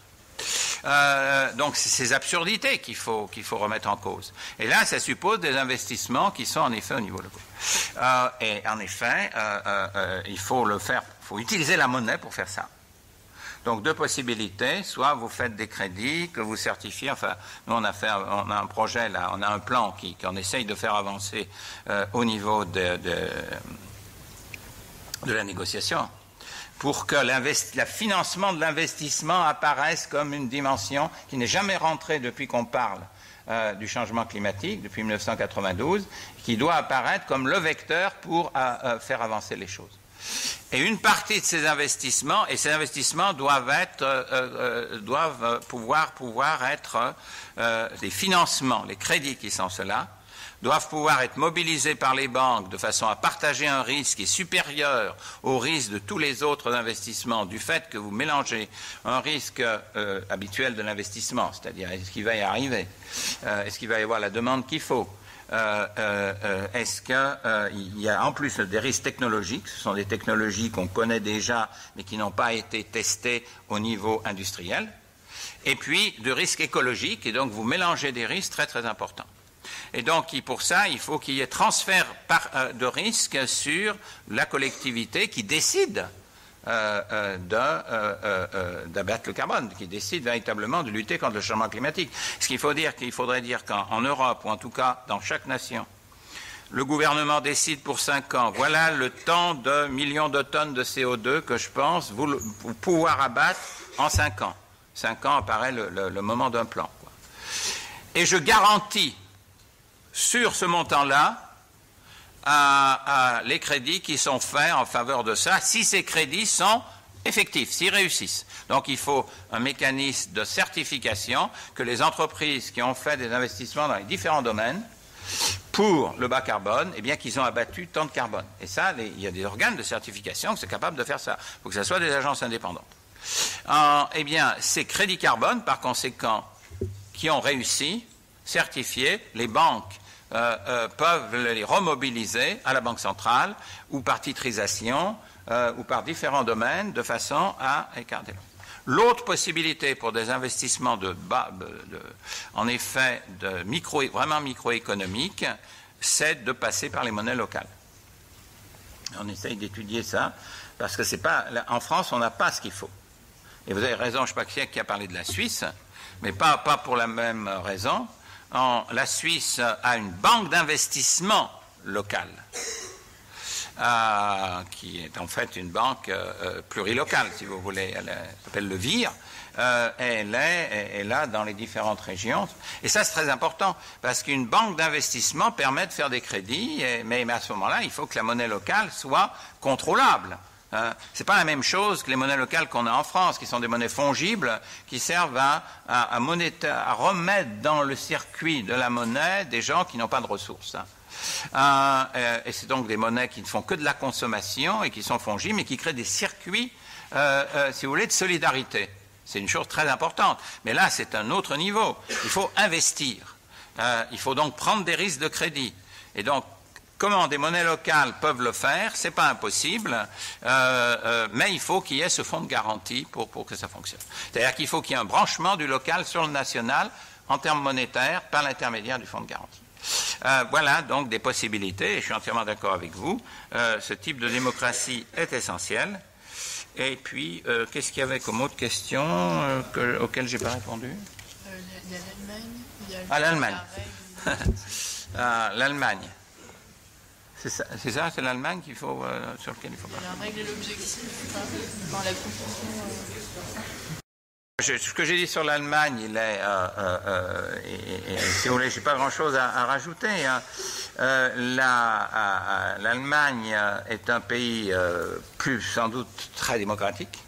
Euh, donc c'est ces absurdités qu'il faut, qu'il faut remettre en cause. Et là, ça suppose des investissements qui sont en effet au niveau local. Euh, et en effet, euh, euh, euh, il faut le faire, il faut utiliser la monnaie pour faire ça. Donc deux possibilités, soit vous faites des crédits, que vous certifiez, enfin nous on a fait, on a un projet là, on a un plan qui, qu'on essaye de faire avancer euh, au niveau de, de de la négociation, pour que le financement de l'investissement apparaisse comme une dimension qui n'est jamais rentrée depuis qu'on parle euh, du changement climatique, depuis mille neuf cent quatre-vingt-douze, qui doit apparaître comme le vecteur pour euh, euh, faire avancer les choses. Et une partie de ces investissements, et ces investissements doivent être, euh, euh, doivent pouvoir, pouvoir être euh, des financements, les crédits qui sont ceux-là, doivent pouvoir être mobilisés par les banques de façon à partager un risque qui est supérieur au risque de tous les autres investissements, du fait que vous mélangez un risque euh, habituel de l'investissement, c'est-à-dire est-ce qu'il va y arriver, euh, est-ce qu'il va y avoir la demande qu'il faut, euh, euh, euh, est-ce qu'il euh, y a en plus des risques technologiques, ce sont des technologies qu'on connaît déjà mais qui n'ont pas été testées au niveau industriel, et puis de risques écologiques, et donc vous mélangez des risques très très importants. Et donc, pour ça, il faut qu'il y ait transfert par, euh, de risque sur la collectivité qui décide euh, euh, de, euh, euh, d'abattre le carbone, qui décide véritablement de lutter contre le changement climatique. Ce qu'il faut dire, qu'il faudrait dire qu'en Europe, ou en tout cas dans chaque nation, le gouvernement décide pour cinq ans, voilà le temps de millions de tonnes de C O deux que je pense vous, vous pouvoir abattre en cinq ans. Cinq ans apparaît le, le, le moment d'un plan, quoi. Et je garantis sur ce montant-là, à, à les crédits qui sont faits en faveur de ça, si ces crédits sont effectifs, s'ils réussissent. Donc il faut un mécanisme de certification que les entreprises qui ont fait des investissements dans les différents domaines pour le bas carbone, eh bien qu'ils ont abattu tant de carbone. Et ça, les, il y a des organes de certification qui sont capables de faire ça. Il faut que ce soit des agences indépendantes. Euh, eh bien, ces crédits carbone, par conséquent, qui ont réussi, certifiés, les banques euh, euh, peuvent les remobiliser à la Banque centrale ou par titrisation euh, ou par différents domaines de façon à écarter. L'autre possibilité pour des investissements de bas, de, de, en effet, de micro, vraiment microéconomiques, c'est de passer par les monnaies locales. On essaye d'étudier ça parce que c'est pas, en France, on n'a pas ce qu'il faut. Et vous avez raison, je ne sais pas qui, qui a parlé de la Suisse, mais pas, pas pour la même raison. En, la Suisse a une banque d'investissement locale, euh, qui est en fait une banque euh, plurilocale, si vous voulez. Elle, elle s'appelle le V I R. Euh, elle est, est là dans les différentes régions. Et ça, c'est très important, parce qu'une banque d'investissement permet de faire des crédits, et, mais, mais à ce moment-là, il faut que la monnaie locale soit contrôlable. Euh, c'est pas la même chose que les monnaies locales qu'on a en France, qui sont des monnaies fongibles, qui servent à, à, à, monéta- à remettre dans le circuit de la monnaie des gens qui n'ont pas de ressources. Hein. Euh, euh, et c'est donc des monnaies qui ne font que de la consommation et qui sont fongibles, mais qui créent des circuits, euh, euh, si vous voulez, de solidarité. C'est une chose très importante. Mais là, c'est un autre niveau. Il faut investir. Euh, il faut donc prendre des risques de crédit. Et donc, comment des monnaies locales peuvent le faire, c'est pas impossible, euh, euh, mais il faut qu'il y ait ce fonds de garantie pour, pour que ça fonctionne. C'est-à-dire qu'il faut qu'il y ait un branchement du local sur le national en termes monétaires par l'intermédiaire du fonds de garantie. Euh, voilà donc des possibilités, et je suis entièrement d'accord avec vous. Euh, ce type de démocratie est essentiel. Et puis, euh, qu'est-ce qu'il y avait comme autre question euh, que, auquel je n'ai pas répondu? euh, Il y a l'Allemagne. Il y a Ah, l'Allemagne. la règle. ah, L'Allemagne. C'est ça, c'est, ça, c'est l'Allemagne qu'il faut, euh, sur lequel il faut Il y a la règle et l'objectif, dans la confusion. Euh... Je, ce que j'ai dit sur l'Allemagne, il est, euh, euh, et, et, et, si vous voulez, j'ai pas grand-chose à, à rajouter. Hein. Euh, la, euh, L'Allemagne est un pays euh, plus, sans doute, très démocratique.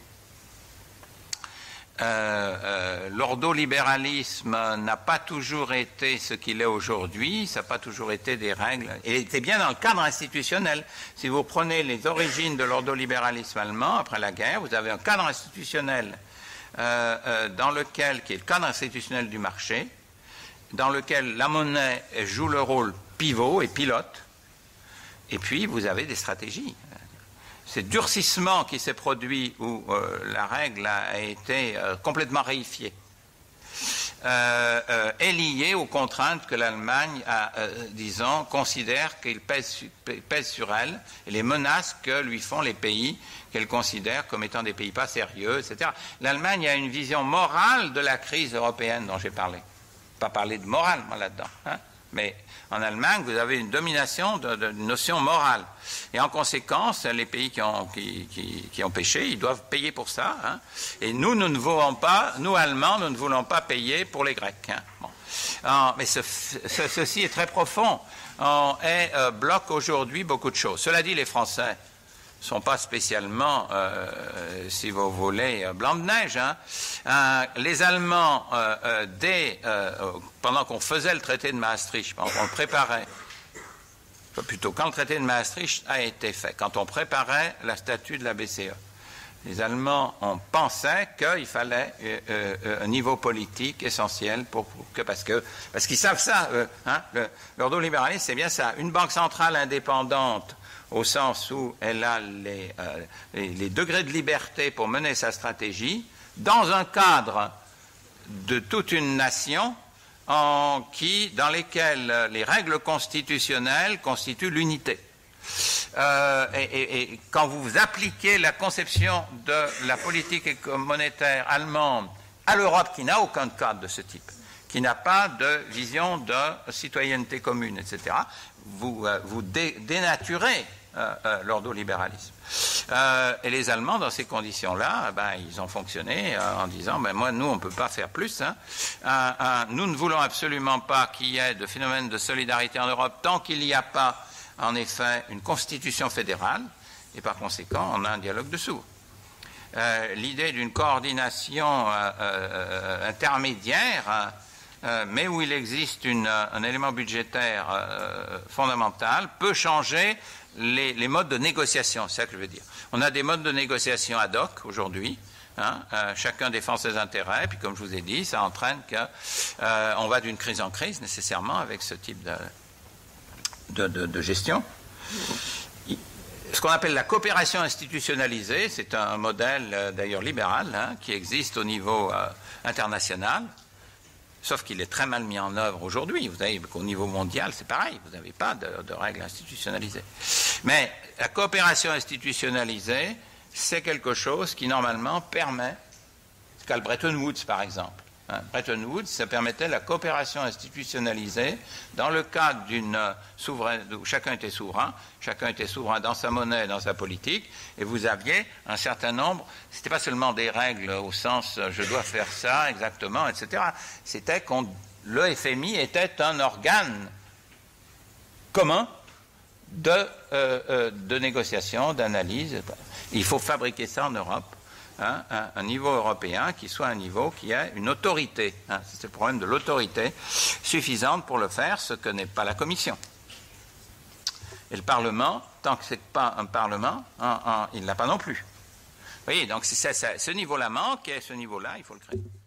Euh, euh, l'ordolibéralisme n'a pas toujours été ce qu'il est aujourd'hui, ça n'a pas toujours été des règles. Il était bien dans le cadre institutionnel. Si vous prenez les origines de l'ordolibéralisme allemand, après la guerre, vous avez un cadre institutionnel euh, euh, dans lequel, qui est le cadre institutionnel du marché, dans lequel la monnaie joue le rôle pivot et pilote, et puis vous avez des stratégies. C'est durcissement qui s'est produit où euh, la règle a été euh, complètement réifiée euh, euh, est lié aux contraintes que l'Allemagne, a, euh, disons, considère qu'il pèse, pèse sur elle et les menaces que lui font les pays qu'elle considère comme étant des pays pas sérieux, et cetera. L'Allemagne a une vision morale de la crise européenne dont j'ai parlé. Pas parler de morale, moi, là-dedans, hein, mais en Allemagne, vous avez une domination de, de, de notion morale. Et en conséquence, les pays qui ont, qui, qui, qui ont péché, ils doivent payer pour ça. Hein. Et nous, nous ne voulons pas, nous Allemands, nous ne voulons pas payer pour les Grecs. Hein. Bon. Alors, mais ce, ce, ceci est très profond et euh, bloque aujourd'hui beaucoup de choses. Cela dit, les Français ne sont pas spécialement, euh, si vous voulez, blanc de neige. Hein. Euh, les Allemands, euh, euh, dès, euh, pendant qu'on faisait le traité de Maastricht, pendant qu'on le préparait, enfin, plutôt quand le traité de Maastricht a été fait, quand on préparait la statut de la B C E, les Allemands on pensait qu'il fallait euh, euh, un niveau politique essentiel pour, pour que, parce que parce qu'ils savent ça. Euh, hein, le, l'ordolibéralisme, c'est bien ça. Une banque centrale indépendante, au sens où elle a les, euh, les, les degrés de liberté pour mener sa stratégie, dans un cadre de toute une nation en qui, dans lesquels les règles constitutionnelles constituent l'unité. Euh, et, et, et quand vous appliquez la conception de la politique monétaire allemande à l'Europe, qui n'a aucun cadre de ce type, qui n'a pas de vision de citoyenneté commune, et cetera, vous, euh, vous dé, dénaturez euh, euh, l'ordolibéralisme. Euh, et les Allemands, dans ces conditions-là, ben, ils ont fonctionné euh, en disant ben, moi, nous, on ne peut pas faire plus. Hein. Euh, euh, nous ne voulons absolument pas qu'il y ait de phénomène de solidarité en Europe tant qu'il n'y a pas en effet une constitution fédérale, et par conséquent, on a un dialogue de sourds. Euh, l'idée d'une coordination euh, euh, intermédiaire, hein, euh, mais où il existe une, un élément budgétaire euh, fondamental, peut changer les, les modes de négociation, c'est ça que je veux dire. On a des modes de négociation ad hoc aujourd'hui, hein, euh, chacun défend ses intérêts, puis comme je vous ai dit, ça entraîne qu'on euh, va d'une crise en crise nécessairement avec ce type de, de, de, de gestion. Ce qu'on appelle la coopération institutionnalisée, c'est un modèle euh, d'ailleurs libéral, hein, qui existe au niveau euh, international, sauf qu'il est très mal mis en œuvre aujourd'hui. Vous savez qu'au niveau mondial, c'est pareil, vous n'avez pas de, de règles institutionnalisées. Mais la coopération institutionnalisée, c'est quelque chose qui normalement permet, c'est qu'à le Bretton Woods par exemple. Hein, Bretton Woods, ça permettait la coopération institutionnalisée dans le cadre d'une souveraineté où chacun était souverain, chacun était souverain dans sa monnaie, dans sa politique, et vous aviez un certain nombre, c'était pas seulement des règles au sens je dois faire ça exactement, et cetera. C'était qu'on le F M I était un organe commun de, euh, euh, de négociation, d'analyse. Il faut fabriquer ça en Europe. Hein, un, un niveau européen qui soit un niveau qui a une autorité. Hein, c'est le problème de l'autorité suffisante pour le faire, ce que n'est pas la Commission. Et le Parlement, tant que ce n'est pas un Parlement, hein, hein, il ne l'a pas non plus. Vous voyez, donc c'est, c'est, ce niveau-là manque, et ce niveau-là, il faut le créer.